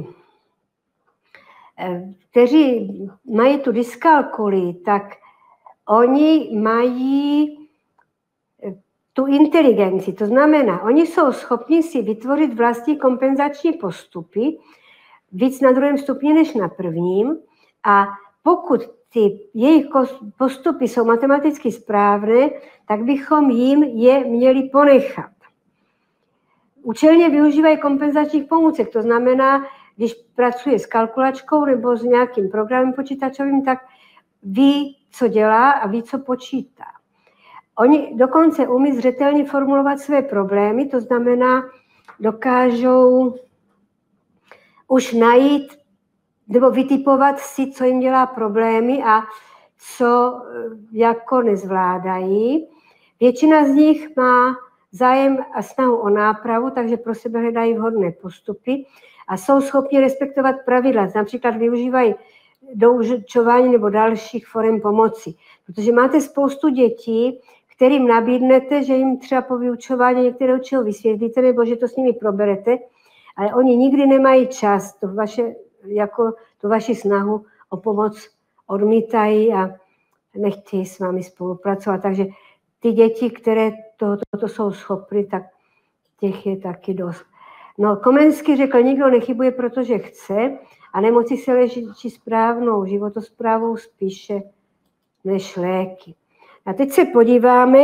kteří mají tu dyskalkulii, tak oni mají tu inteligenci, to znamená, oni jsou schopni si vytvořit vlastní kompenzační postupy, víc na druhém stupni než na prvním, a pokud ty jejich postupy jsou matematicky správné, tak bychom jim je měli ponechat. Účelně využívají kompenzačních pomůcek, to znamená, když pracuje s kalkulačkou nebo s nějakým programem počítačovým, tak ví, co dělá a ví, co počítá. Oni dokonce umí zřetelně formulovat své problémy, to znamená, dokážou už najít nebo vytipovat si, co jim dělá problémy a co jako nezvládají. Většina z nich má zájem a snahu o nápravu, takže pro sebe hledají vhodné postupy a jsou schopni respektovat pravidla. Například využívají doučování nebo dalších forem pomoci. Protože máte spoustu dětí, kterým nabídnete, že jim třeba po vyučování některého čeho vysvětlíte nebo že to s nimi proberete, ale oni nikdy nemají čas, tu vaši snahu o pomoc odmítají a nechtějí s vámi spolupracovat. Takže ty děti, které toto jsou schopny, tak těch je taky dost. No, Komenský řekl, nikdo nechybuje, protože chce, a nemoci se léčí správnou životosprávou spíše než léky. A teď se podíváme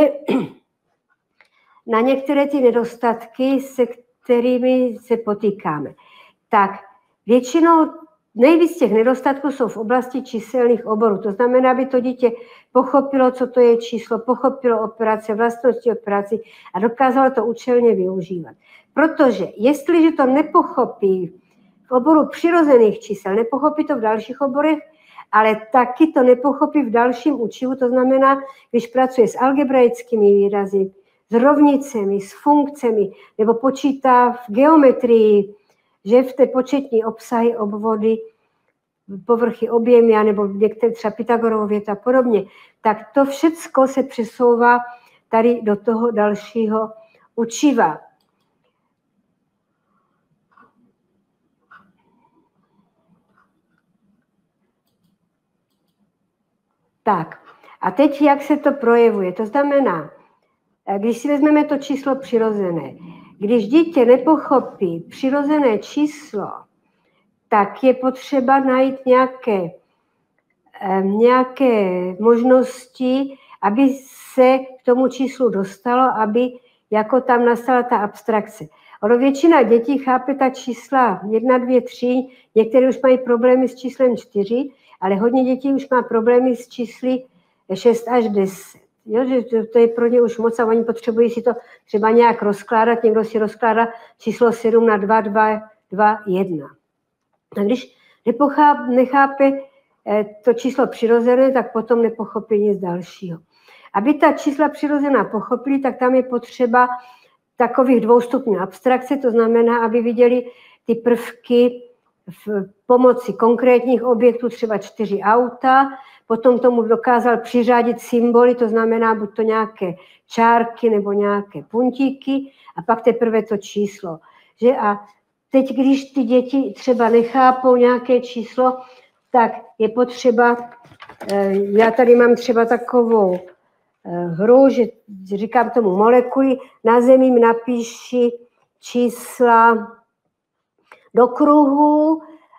na některé ty nedostatky, se kterými se potýkáme. Tak většinou nejvíc těch nedostatků jsou v oblasti číselných oborů. To znamená, aby to dítě pochopilo, co to je číslo, pochopilo operace, vlastnosti operací a dokázalo to účelně využívat. Protože jestliže to nepochopí v oboru přirozených čísel, nepochopí to v dalších oborech, ale taky to nepochopí v dalším učivu, to znamená, když pracuje s algebraickými výrazy, s rovnicemi, s funkcemi, nebo počítá v geometrii, že v té početní obsahy, obvody, povrchy, objemy, nebo některé třeba Pythagorovo věta a podobně, tak to všecko se přesouvá tady do toho dalšího učiva. Tak, a teď jak se to projevuje? To znamená, když si vezmeme to číslo přirozené, když dítě nepochopí přirozené číslo, tak je potřeba najít nějaké možnosti, aby se k tomu číslu dostalo, aby jako tam nastala ta abstrakce. Ono většina dětí chápe ta čísla 1, 2, 3, některé už mají problémy s číslem 4, ale hodně dětí už má problémy s čísly 6 až 10. Jo, že to je pro ně už moc a oni potřebují si to třeba nějak rozkládat. Někdo si rozkládá číslo 7 na 2, 2, 2, 1. A když nechápe to číslo přirozené, tak potom nepochopí nic dalšího. Aby ta čísla přirozená pochopili, tak tam je potřeba takových 2 stupňů abstrakce, to znamená, aby viděli ty prvky v pomoci konkrétních objektů, třeba 4 auta, potom tomu dokázal přiřadit symboly, to znamená buď to nějaké čárky nebo nějaké puntíky a pak teprve to číslo. Že? A teď, když ty děti třeba nechápou nějaké číslo, tak je potřeba, já tady mám třeba takovou hru, že říkám tomu molekuly, na zemi napíši čísla do kruhu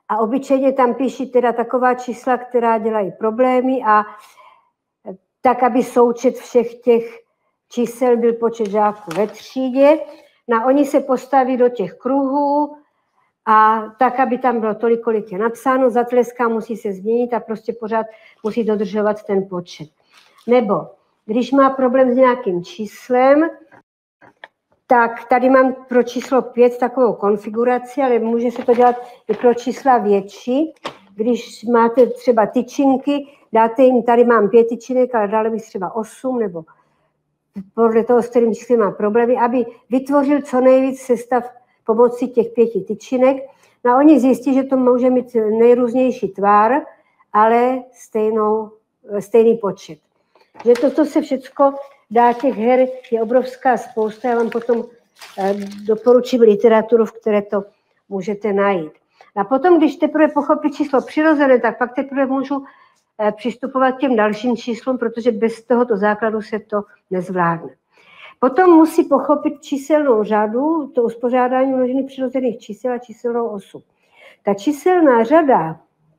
A obyčejně tam píší teda taková čísla, která dělají problémy a tak, aby součet všech těch čísel byl počet žáků ve třídě. No oni se postaví do těch kruhů a tak, aby tam bylo tolik, kolik je napsáno, zatleská, musí se změnit a prostě pořád musí dodržovat ten počet. Nebo když má problém s nějakým číslem, tak tady mám pro číslo 5 takovou konfiguraci, ale může se to dělat i pro čísla větší. Když máte třeba tyčinky, dáte jim, tady mám 5 tyčinek, ale dále bych třeba 8, nebo podle toho, s kterým číslem má problémy, aby vytvořil co nejvíc sestav pomocí těch 5 tyčinek. No a oni zjistí, že to může mít nejrůznější tvar, ale stejný počet. Že toto se všecko dá, těch her je obrovská spousta, já vám potom doporučím literaturu, v které to můžete najít. A potom, když teprve pochopí číslo přirozené, tak pak teprve můžu přistupovat k těm dalším číslům, protože bez tohoto základu se to nezvládne. Potom musí pochopit číselnou řadu, to uspořádání množiny přirozených čísel a číselnou osu. Ta číselná řada,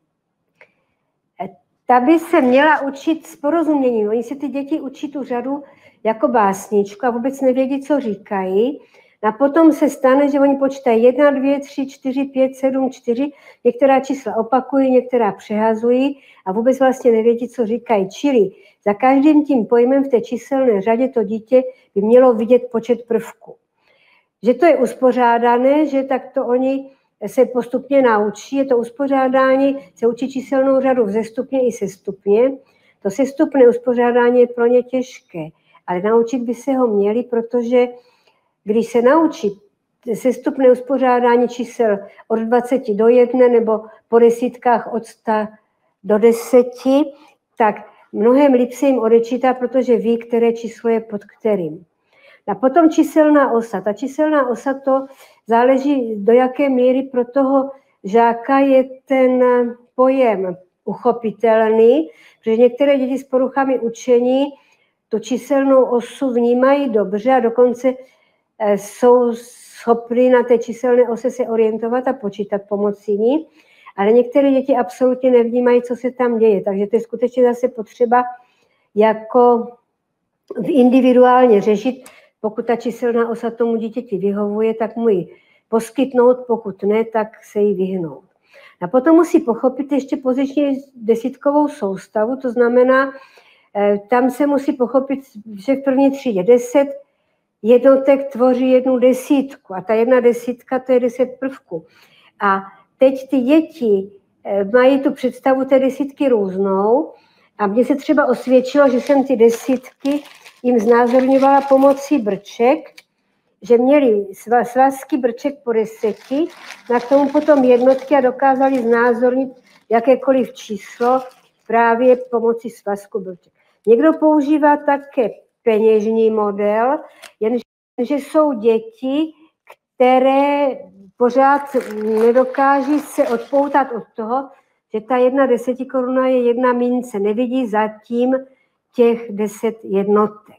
ta by se měla učit s porozuměním. Oni se ty děti učí tu řadu jako básničku a vůbec nevědí, co říkají. A potom se stane, že oni počítají 1, 2, 3, 4, 5, 7, 4. Některá čísla opakují, některá přehazují a vůbec vlastně nevědí, co říkají. Čili za každým tím pojmem v té číselné řadě to dítě by mělo vidět počet prvků. Že to je uspořádané, že tak to oni se postupně naučí, je to uspořádání, se učí číselnou řadu vzestupně i sestupně. To sestupné uspořádání je pro ně těžké, ale naučit by se ho měli, protože když se naučí sestupné uspořádání čísel od 20 do 1 nebo po desítkách od 100 do 10, tak mnohem líp se jim odečítá, protože ví, které číslo je pod kterým. A potom číselná osa. Ta číselná osa, to záleží, do jaké míry pro toho žáka je ten pojem uchopitelný, protože některé děti s poruchami učení tu číselnou osu vnímají dobře a dokonce jsou schopni na té číselné ose se orientovat a počítat pomocí ní, ale některé děti absolutně nevnímají, co se tam děje, takže to je skutečně zase potřeba jako individuálně řešit. Pokud ta číselná osa tomu dítěti vyhovuje, tak mu ji poskytnout, pokud ne, tak se jí vyhnout. A potom musí pochopit ještě pozičně desítkovou soustavu, to znamená, tam se musí pochopit, že v první třídě 10 jednotek tvoří 1 desítku a ta 1 desítka to je 10 prvků. A teď ty děti mají tu představu té desítky různou a mně se třeba osvědčilo, že jsem ty desítky jim znázorňovala pomocí brček, že měli svazky brček po 10, na k tomu potom jednotky a dokázali znázornit jakékoliv číslo právě pomocí svazku brček. Někdo používá také peněžní model, jenže jsou děti, které pořád nedokáží se odpoutat od toho, že ta 1 desetikoruna je 1 mince, nevidí zatím těch 10 jednotek.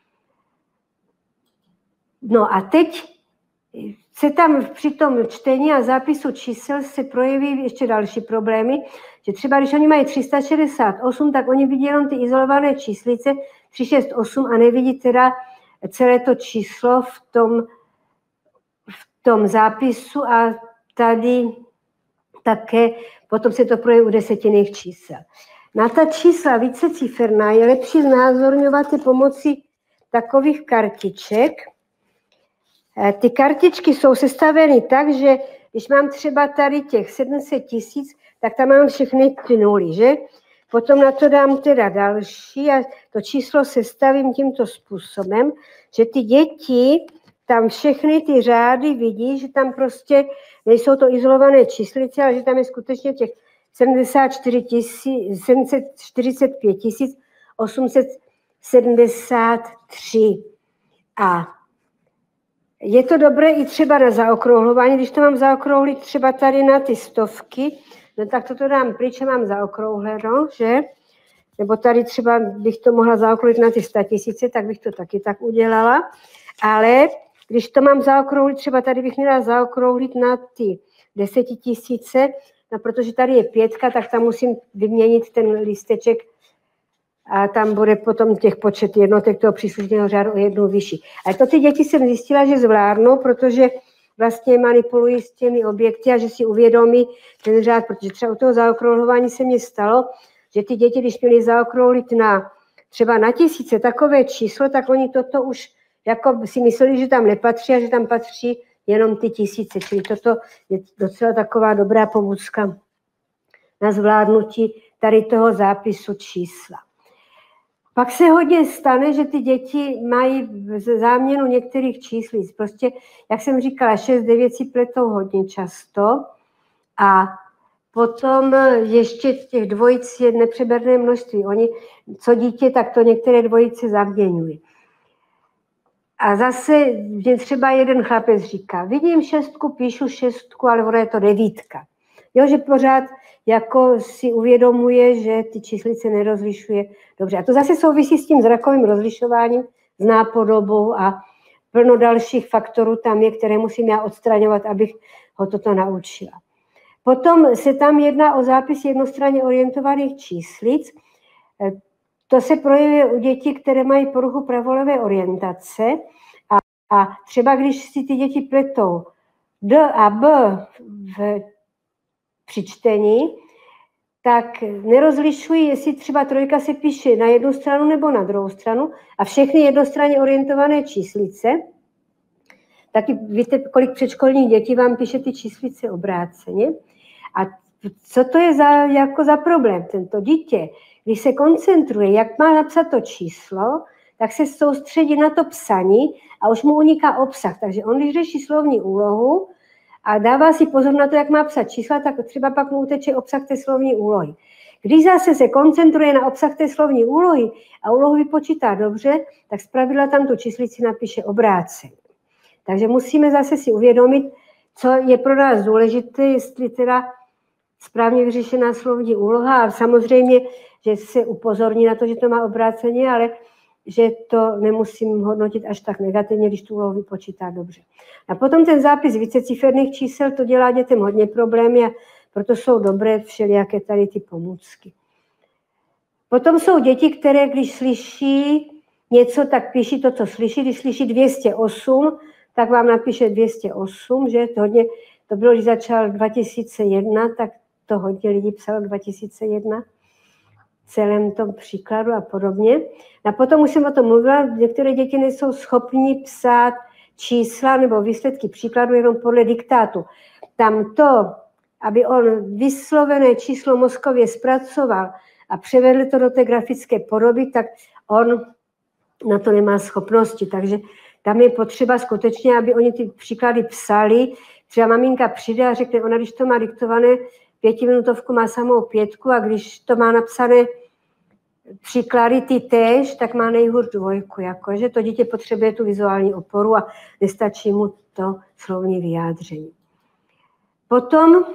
No a teď se tam při tom čtení a zápisu čísel se projeví ještě další problémy, že třeba když oni mají 368, tak oni vidí jenom ty izolované číslice 368 a nevidí teda celé to číslo v tom zápisu a tady také potom se to projeví u desetinných čísel. Na ta čísla víceciferná je lepší znázorňovat pomocí takových kartiček. Ty kartičky jsou sestaveny tak, že když mám třeba tady těch 700 000, tak tam mám všechny ty nuly, že? Potom na to dám teda další a to číslo sestavím tímto způsobem, že ty děti tam všechny ty řády vidí, že tam prostě nejsou to izolované číslice, ale že tam je skutečně těch 745 873. A je to dobré i třeba na zaokrouhlování, když to mám zaokrouhlit třeba tady na ty stovky, no tak toto dám pryč a mám zaokrouhleno, že? Nebo tady třeba bych to mohla zaokrouhlit na ty 100 000, tak bych to taky tak udělala. Ale když to mám zaokrouhlit, třeba tady bych měla zaokrouhlit na ty 10 000, no protože tady je 5, tak tam musím vyměnit ten lísteček a tam bude potom těch počet jednotek toho příslušného řádu o 1 vyšší. Ale to ty děti jsem zjistila, že zvládnou, protože vlastně manipulují s těmi objekty a že si uvědomí ten řád, protože třeba u toho zaokrouhlování se mně stalo, že ty děti, když měli zaokrouhlit třeba na 1000 takové číslo, tak oni toto už jako si mysleli, že tam nepatří a že tam patří jenom ty 1000. Čili toto je docela taková dobrá pomůcka na zvládnutí tady toho zápisu čísla. Pak se hodně stane, že ty děti mají záměnu některých číslic. Prostě, jak jsem říkala, 6, 9 si pletou hodně často a potom ještě těch dvojic je nepřeberné množství. Oni, co dítě, tak to některé dvojice zaměňují. A zase mě třeba jeden chlapec říká, vidím 6, píšu 6, ale ona je to 9. Jo, že pořád jako si uvědomuje, že ty číslice nerozlišuje dobře. A to zase souvisí s tím zrakovým rozlišováním, s nápodobou a plno dalších faktorů tam je, které musím já odstraňovat, abych ho toto naučila. Potom se tam jedná o zápis jednostranně orientovaných číslic. To se projevuje u dětí, které mají poruchu pravolevé orientace a třeba když si ty děti pletou D a B při čtení, tak nerozlišují, jestli třeba 3 se píše na jednu stranu nebo na druhou stranu a všechny jednostranně orientované číslice, taky víte, kolik předškolních dětí vám píše ty číslice obráceně. A co to je za problém? Tento dítě, když se koncentruje, jak má napsat to číslo, tak se soustředí na to psaní a už mu uniká obsah. Takže on, když řeší slovní úlohu a dává si pozor na to, jak má psat čísla, tak třeba pak mu uteče obsah té slovní úlohy. Když zase se koncentruje na obsah té slovní úlohy a úlohu vypočítá dobře, tak zpravidla tam tu číslici napíše obráceně. Takže musíme zase si uvědomit, co je pro nás důležité, jestli teda správně vyřešená slovní úloha a samozřejmě, že se upozorní na to, že to má obráceně, ale že to nemusím hodnotit až tak negativně, když tu úlohu vypočítá dobře. A potom ten zápis víceciferných čísel, to dělá dětem hodně problémy a proto jsou dobré všelijaké tady ty pomůcky. Potom jsou děti, které když slyší něco, tak píší to, co slyší. Když slyší 208, tak vám napíše 208, že to bylo, když začal 2001, tak to hodně lidí psalo 2001, celém tom příkladu a podobně. A potom už jsem o tom mluvila, některé děti nejsou schopni psát čísla nebo výsledky příkladu jenom podle diktátu. Tam to, aby on vyslovené číslo mozkově zpracoval a převedl to do té grafické podoby, tak on na to nemá schopnosti. Takže tam je potřeba skutečně, aby oni ty příklady psali. Třeba maminka přijde a řekne, ona když to má diktované, 5minutovku má samou 5 a když to má napsané příklady ty též, tak má nejhůř 2, jakože to dítě potřebuje tu vizuální oporu a nestačí mu to slovní vyjádření. Potom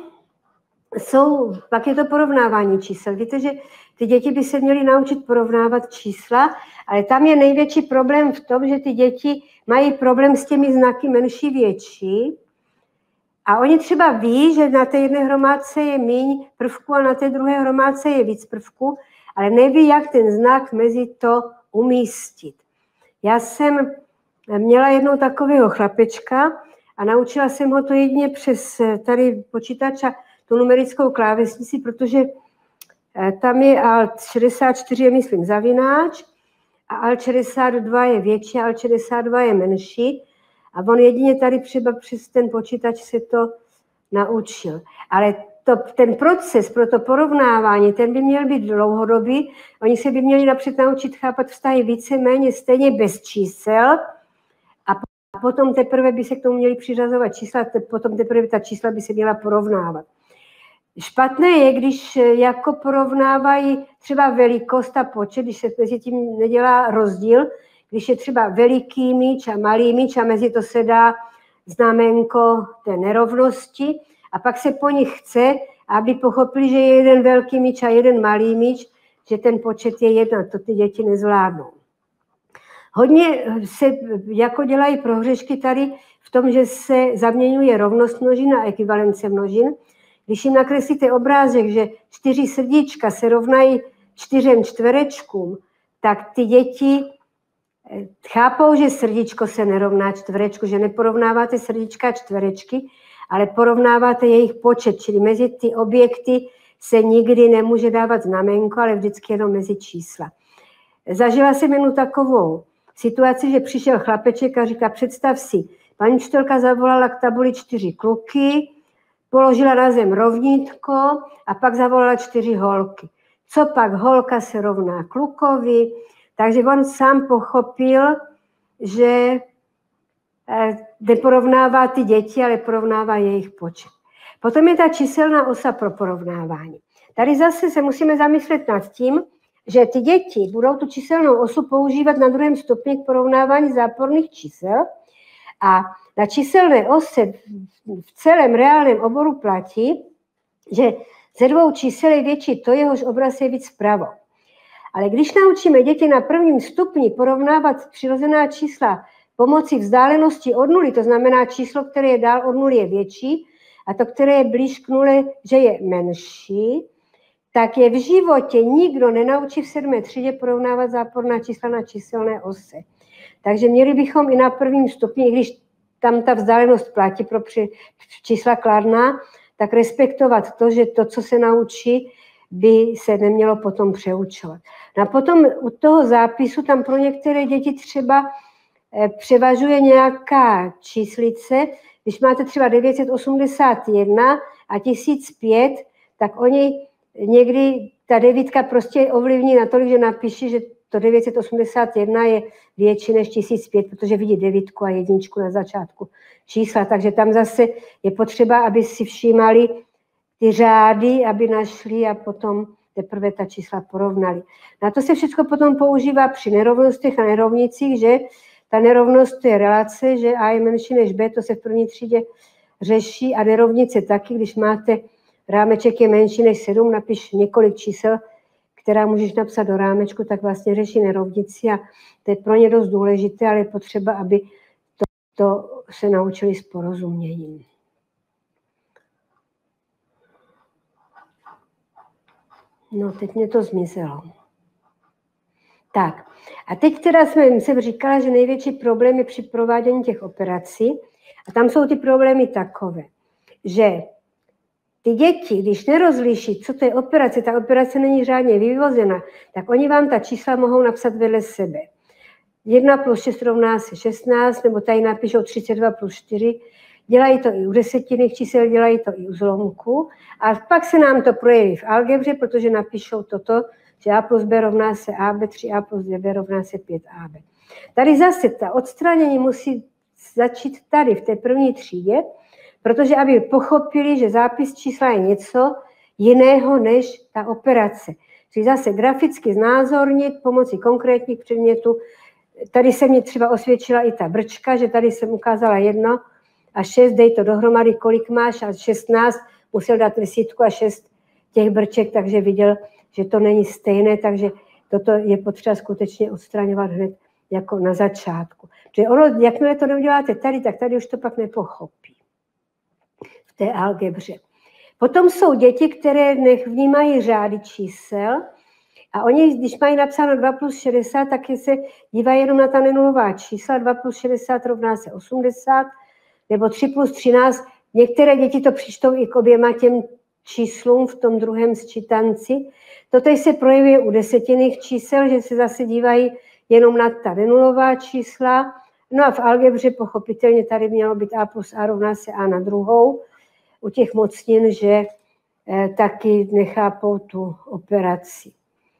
pak je to porovnávání čísel. Víte, že ty děti by se měly naučit porovnávat čísla, ale tam je největší problém v tom, že ty děti mají problém s těmi znaky menší, větší. A oni třeba ví, že na té jedné hromádce je míň prvků a na té druhé hromádce je víc prvků, ale neví, jak ten znak mezi to umístit. Já jsem měla jednou takového chlapečka a naučila jsem ho to jedině přes tady počítač a tu numerickou klávesnici, protože tam je Alt 64, je myslím zavináč, a Alt 62 je větší, Alt 62 je menší. A on jedině tady třeba přes ten počítač se to naučil. Ale ten proces pro to porovnávání, ten by měl být dlouhodobý. Oni se by měli napřed naučit chápat vztahy víceméně stejně bez čísel a potom teprve by se k tomu měli přiřazovat čísla, potom teprve ta čísla by se měla porovnávat. Špatné je, když jako porovnávají třeba velikost a počet, když se mezi tím nedělá rozdíl, když je třeba veliký míč a malý míč a mezi to se dá znaménko té nerovnosti a pak se po nich chce, aby pochopili, že je jeden velký míč a jeden malý míč, že ten počet je 1, to ty děti nezvládnou. Hodně se jako dělají prohřešky tady v tom, že se zaměňuje rovnost množin a ekvivalence množin. když jim nakreslíte obrázek, že 4 srdíčka se rovnají 4 čtverečkům, tak ty děti chápou, že srdíčko se nerovná čtverečku, že neporovnáváte srdíčka a čtverečky, ale porovnáváte jejich počet, čili mezi ty objekty se nikdy nemůže dávat znamenko, ale vždycky jenom mezi čísla. Zažila jsem jednu takovou situaci, že přišel chlapeček a říká, představ si, paní učitelka zavolala k tabuli 4 kluky, položila na zem rovnítko a pak zavolala 4 holky. Co pak holka se rovná klukovi, takže on sám pochopil, že neporovnává ty děti, ale porovnává jejich počet. Potom je ta číselná osa pro porovnávání. Tady zase se musíme zamyslet nad tím, že ty děti budou tu číselnou osu používat na 2. stupni k porovnávání záporných čísel a na číselné ose v celém reálném oboru platí, že ze 2 čísel je větší to, jehož obraz je víc vpravo. Ale když naučíme děti na 1. stupni porovnávat přirozená čísla pomocí vzdálenosti od nuly, to znamená číslo, které je dál od nuly, je větší, a to, které je blíž k nule, že je menší, tak je v životě nikdo nenaučí v 7. třídě porovnávat záporná čísla na číselné ose. Takže měli bychom i na 1. stupni, když tam ta vzdálenost platí pro čísla kladná, tak respektovat to, že to, co se naučí, by se nemělo potom přeučovat. No a potom u toho zápisu tam pro některé děti třeba převažuje nějaká číslice. Když máte třeba 981 a 1005, tak oni někdy, ta 9 prostě ovlivní natolik, že napíší, že to 981 je větší než 1005, protože vidí 9 a 1 na začátku čísla. Takže tam zase je potřeba, aby si všímali ty řády, aby našli a potom teprve ta čísla porovnali. Na to se všechno potom používá při nerovnostech a nerovnicích, že ta nerovnost je relace, že A je menší než B, to se v 1. třídě řeší a nerovnice taky, když máte rámeček je menší než 7, napiš několik čísel, která můžeš napsat do rámečku, tak vlastně řeší nerovnici a to je pro ně dost důležité, ale je potřeba, aby to se naučili s porozuměním. No, teď mě to zmizelo. Tak, a teď teda jsem říkala, že největší problém je při provádění těch operací a tam jsou ty problémy takové, že ty děti, když nerozliší, co to je operace, ta operace není řádně vyvozena, tak oni vám ta čísla mohou napsat vedle sebe. 1 plus 6 rovná se 16, nebo tady napíšou 32 plus 4, dělají to i u desetinných čísel, dělají to i u zlomku a pak se nám to projeví v algebře, protože napíšou toto, že A plus B rovná se AB, 3A plus 2B rovná se 5AB. Tady zase ta odstranění musí začít tady v té 1. třídě, protože aby pochopili, že zápis čísla je něco jiného než ta operace. Čili zase graficky znázornit pomocí konkrétních předmětů. Tady se mě třeba osvědčila i ta brčka, že tady jsem ukázala 1 a 6, dej to dohromady, kolik máš, a 16, musel dát desítku a 6 těch brček, takže viděl, že to není stejné, takže toto je potřeba skutečně odstraňovat hned jako na začátku. Protože ono, jakmile to neuděláte tady, tak tady už to pak nepochopí v té algebře. Potom jsou děti, které nevnímají řády čísel a oni, když mají napsáno 2 plus 60, tak se dívají jenom na ta nenulová čísla. 2 plus 60 rovná se 80, nebo 3 plus 13. Některé děti to přičtou i k oběma těm číslům v tom druhém sčítanci. Toto se projevuje u desetinných čísel, že se zase dívají jenom na ta nenulová čísla. No a v algebře pochopitelně tady mělo být A plus A rovná se A na druhou. U těch mocnin, že taky nechápou tu operaci.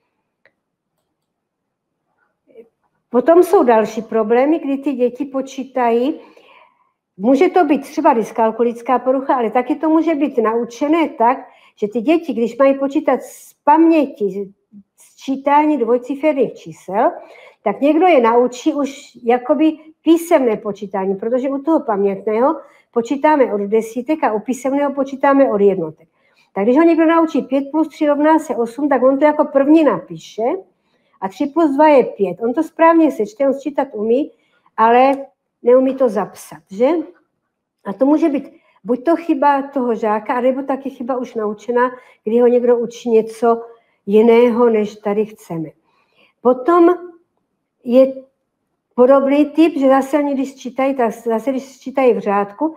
Potom jsou další problémy, kdy ty děti počítají. Může to být třeba dyskalkulická porucha, ale taky to může být naučené tak, že ty děti, když mají počítat z paměti sčítání dvojciferných čísel, tak někdo je naučí už jakoby písemné počítání, protože u toho pamětného počítáme od desítek a u písemného počítáme od jednotek. Tak když ho někdo naučí 5 plus 3 rovná se 8, tak on to jako první napíše a 3 plus 2 je 5. On to správně sečte, on sčítat umí, ale neumí to zapsat, že? A to může být Buď to chyba toho žáka, anebo taky chyba už naučená, kdy ho někdo učí něco jiného, než tady chceme. Potom je podobný typ, že zase oni, když sčítají, tak zase když sčítají v řádku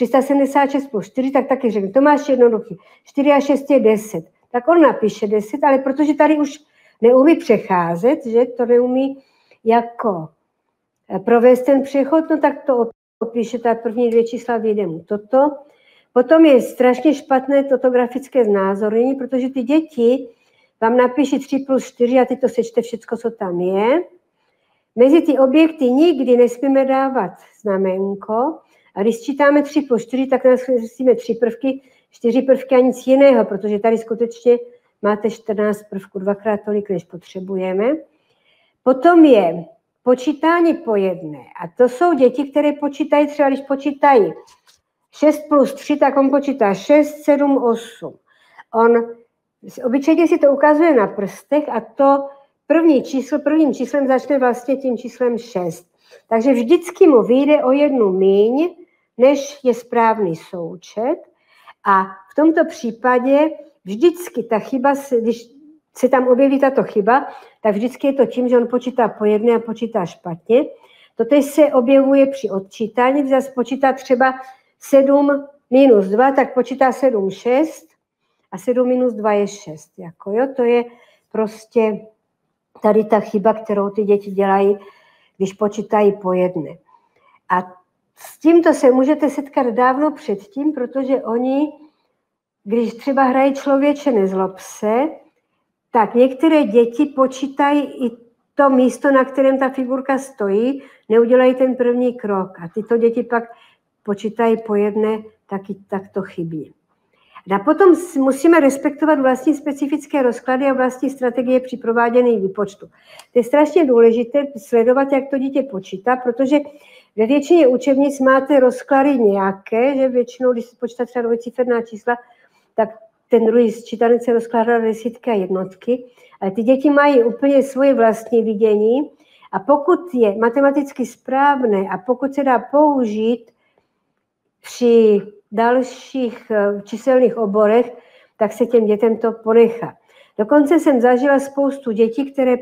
376 plus 4, tak taky řekne, to máš jednoduchý, 4 a 6 je 10. Tak on napíše 10, ale protože tady už neumí přecházet, že to neumí jako provést ten přechod, no tak to opíše, ta první dvě čísla vyjde mu toto. Potom je strašně špatné totografické znázornění, protože ty děti vám napíší 3 plus 4 a ty to sečte všechno, co tam je. Mezi ty objekty nikdy nesmíme dávat znamenko a když sčítáme 3 plus 4, tak nasíme 3 prvky, 4 prvky a nic jiného, protože tady skutečně máte 14 prvků, dvakrát tolik, než potřebujeme. Potom je počítání po jedné a to jsou děti, které počítají třeba, když počítají 6 plus 3, tak on počítá 6, 7, 8. On obyčejně si to ukazuje na prstech a to prvním číslem začne vlastně tím číslem 6. Takže vždycky mu vyjde o jednu míň, než je správný součet. A v tomto případě vždycky ta chyba, když se tam objeví tato chyba, tak vždycky je to tím, že on počítá po jedné a počítá špatně. Totež se objevuje při odčítání, když zase počítá třeba 7 minus 2, tak počítá 7, 6 a 7 minus 2 je 6. Jako jo, to je prostě tady ta chyba, kterou ty děti dělají, když počítají po jedné. A s tímto se můžete setkat dávno předtím, protože oni, když třeba hrají Člověče nezlob se, tak některé děti počítají i to místo, na kterém ta figurka stojí, neudělají ten první krok. A tyto děti pak počítají po jedné, taky takto chybí. A potom musíme respektovat vlastní specifické rozklady a vlastní strategie při provádění výpočtu. To je strašně důležité sledovat, jak to dítě počítá, protože ve většině učebnic máte rozklady nějaké, že většinou, když se počítá třeba dvojciferná čísla, tak ten druhý sčítanec se rozkládá na desítky a jednotky, ale ty děti mají úplně svoje vlastní vidění a pokud je matematicky správné a pokud se dá použít při dalších číselných oborech, tak se těm dětem to ponechá. Dokonce jsem zažila spoustu dětí, které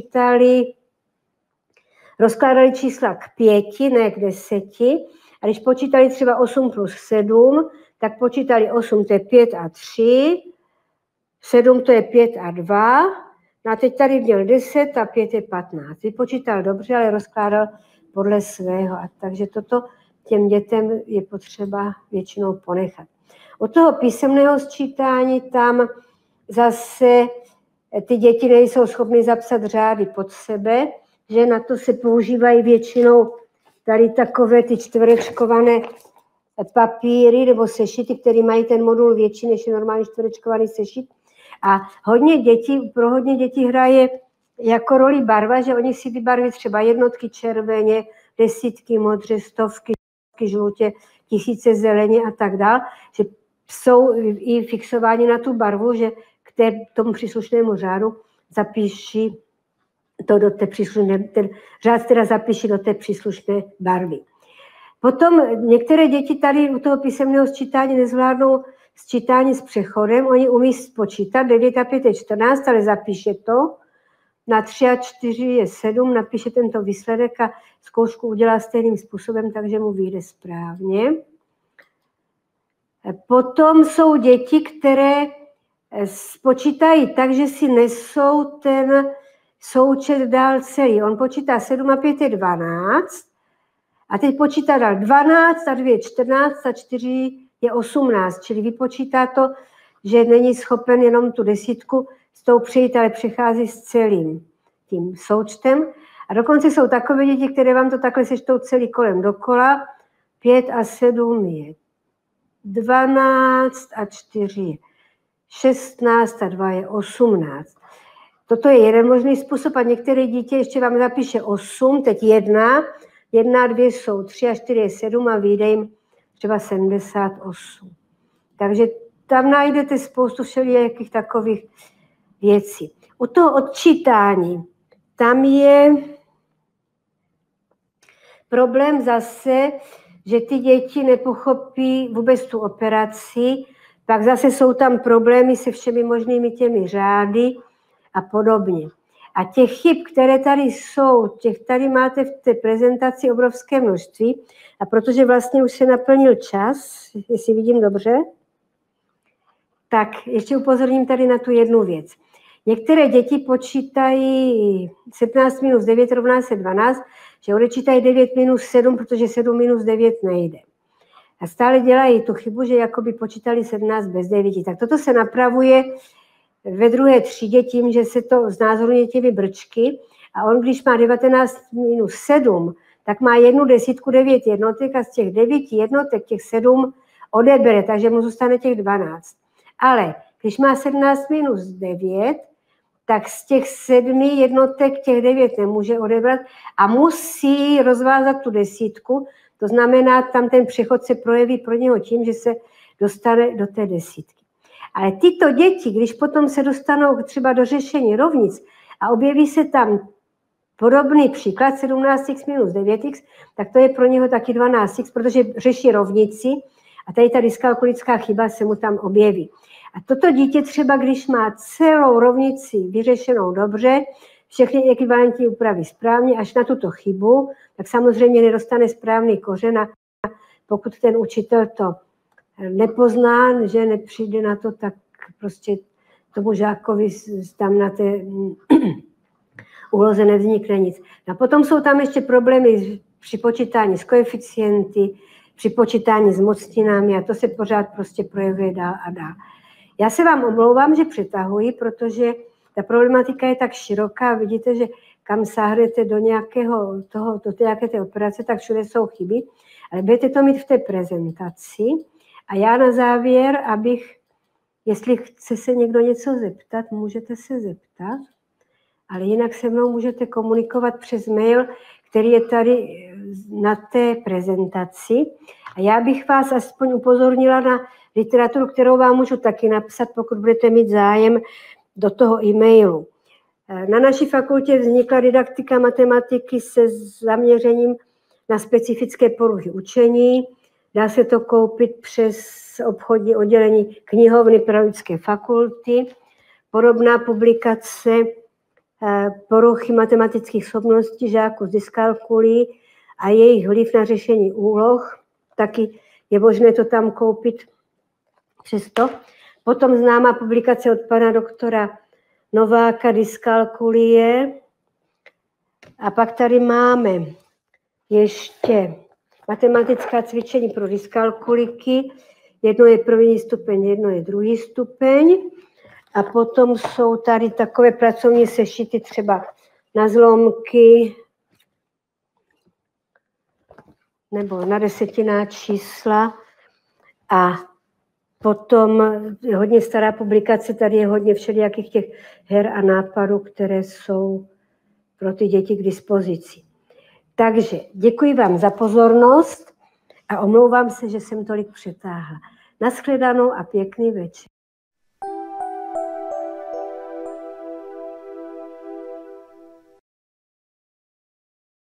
rozkládali čísla k 5, ne k 10. A když počítali třeba 8 plus 7, tak počítali 8, to je 5 a 3, 7 to je 5 a 2, no a teď tady měl 10 a 5 je 15. Vypočítal dobře, ale rozkládal podle svého. A takže toto těm dětem je potřeba většinou ponechat. Od toho písemného sčítání tam zase ty děti nejsou schopny zapsat řády pod sebe, že na to se používají většinou tady takové ty čtverečkované papíry nebo sešity, které mají ten modul větší než je normální čtverečkovaný sešit. A pro hodně dětí hraje jako roli barva, že oni si vybarví třeba jednotky červeně, desítky modře, stovky žlutě, tisíce zeleně a tak dále, že jsou i fixováni na tu barvu, že k tomu příslušnému řádu zapíší to do té příslušné, ten řád teda zapíší do té příslušné barvy. Potom některé děti tady u toho písemného sčítání nezvládnou sčítání s přechodem, oni umí spočítat, 9 a 5 je 14, ale zapíše to, na 3 a 4 je 7, napíše tento výsledek a zkoušku udělá stejným způsobem, takže mu vyjde správně. Potom jsou děti, které spočítají tak, že si nesou ten součet dál celý. On počítá 7 a 5 je 12 a teď počítá dál 12 a 2 je 14 a 4 je 18, čili vypočítá to, že není schopen jenom tu desítku s tou přejít, ale přechází s celým tím součtem. A dokonce jsou takové děti, které vám to takhle sečtou celý kolem dokola. 5 a 7 je 12 a 4 je 16 a 2 je 18. Toto je jeden možný způsob a některé dítě ještě vám zapíše 8, teď 1 a 2 jsou 3 a 4 je 7 a vyjde jim třeba 78. Takže tam najdete spoustu všelijakých takových věcí. U toho odčítání, tam je problém zase, že ty děti nepochopí vůbec tu operaci, pak zase jsou tam problémy se všemi možnými těmi řády a podobně. A těch chyb, které tady jsou, těch tady máte v té prezentaci obrovské množství, a protože vlastně už se naplnil čas, jestli vidím dobře, tak ještě upozorním tady na tu jednu věc. Některé děti počítají 17 minus 9 rovná se 12, že odečítají 9 minus 7, protože 7 minus 9 nejde. A stále dělají tu chybu, že jakoby počítali 17 bez 9. Tak toto se napravuje ve druhé třídě tím, že se to znázorňuje těmi brčky a on, když má 19 minus 7, tak má 1 desítku 9 jednotek a z těch 9 jednotek těch 7 odebere, takže mu zůstane těch 12. Ale když má 17 minus 9, tak z těch 7 jednotek těch 9 nemůže odebrat a musí rozvázat tu desítku. To znamená, tam ten přechod se projeví pro něho tím, že se dostane do té desítky. Ale tyto děti, když potom se dostanou třeba do řešení rovnic a objeví se tam podobný příklad 17x minus 9x, tak to je pro něho taky 12x, protože řeší rovnici a tady ta dyskalkulická chyba se mu tam objeví. A toto dítě třeba, když má celou rovnici vyřešenou dobře, všechny ekvivalentní úpravy správně, až na tuto chybu, tak samozřejmě nedostane správný kořen a pokud ten učitel to nepozná, že nepřijde na to, tak prostě tomu žákovi tam na té úloze nevznikne nic. A potom jsou tam ještě problémy při počítání s koeficienty, při počítání s mocninami a to se pořád prostě projevuje dál a dál. Já se vám omlouvám, že přetahuji, protože ta problematika je tak široká, vidíte, že kam sáhnete do nějakého toho, do nějaké té operace, tak všude jsou chyby, ale budete to mít v té prezentaci. A já na závěr, jestli chce se někdo něco zeptat, můžete se zeptat, ale jinak se mnou můžete komunikovat přes mail, který je tady na té prezentaci. A já bych vás aspoň upozornila na literaturu, kterou vám můžu taky napsat, pokud budete mít zájem do toho e-mailu. Na naší fakultě vznikla didaktika matematiky se zaměřením na specifické poruchy učení. Dá se to koupit přes obchodní oddělení knihovny Pedagogické fakulty. Podobná publikace poruchy matematických schopností žáků z dyskalkulií a jejich vliv na řešení úloh. Taky je možné to tam koupit přesto. Potom známá publikace od pana doktora Nováka dyskalkulie. A pak tady máme ještě matematická cvičení pro dyskalkuliky. Jedno je první stupeň, jedno je druhý stupeň. A potom jsou tady takové pracovní sešity třeba na zlomky nebo na desetinná čísla. A potom hodně stará publikace, tady je hodně všelijakých těch her a nápadů, které jsou pro ty děti k dispozici. Takže děkuji vám za pozornost a omlouvám se, že jsem tolik přetáhla. Nashledanou a pěkný večer.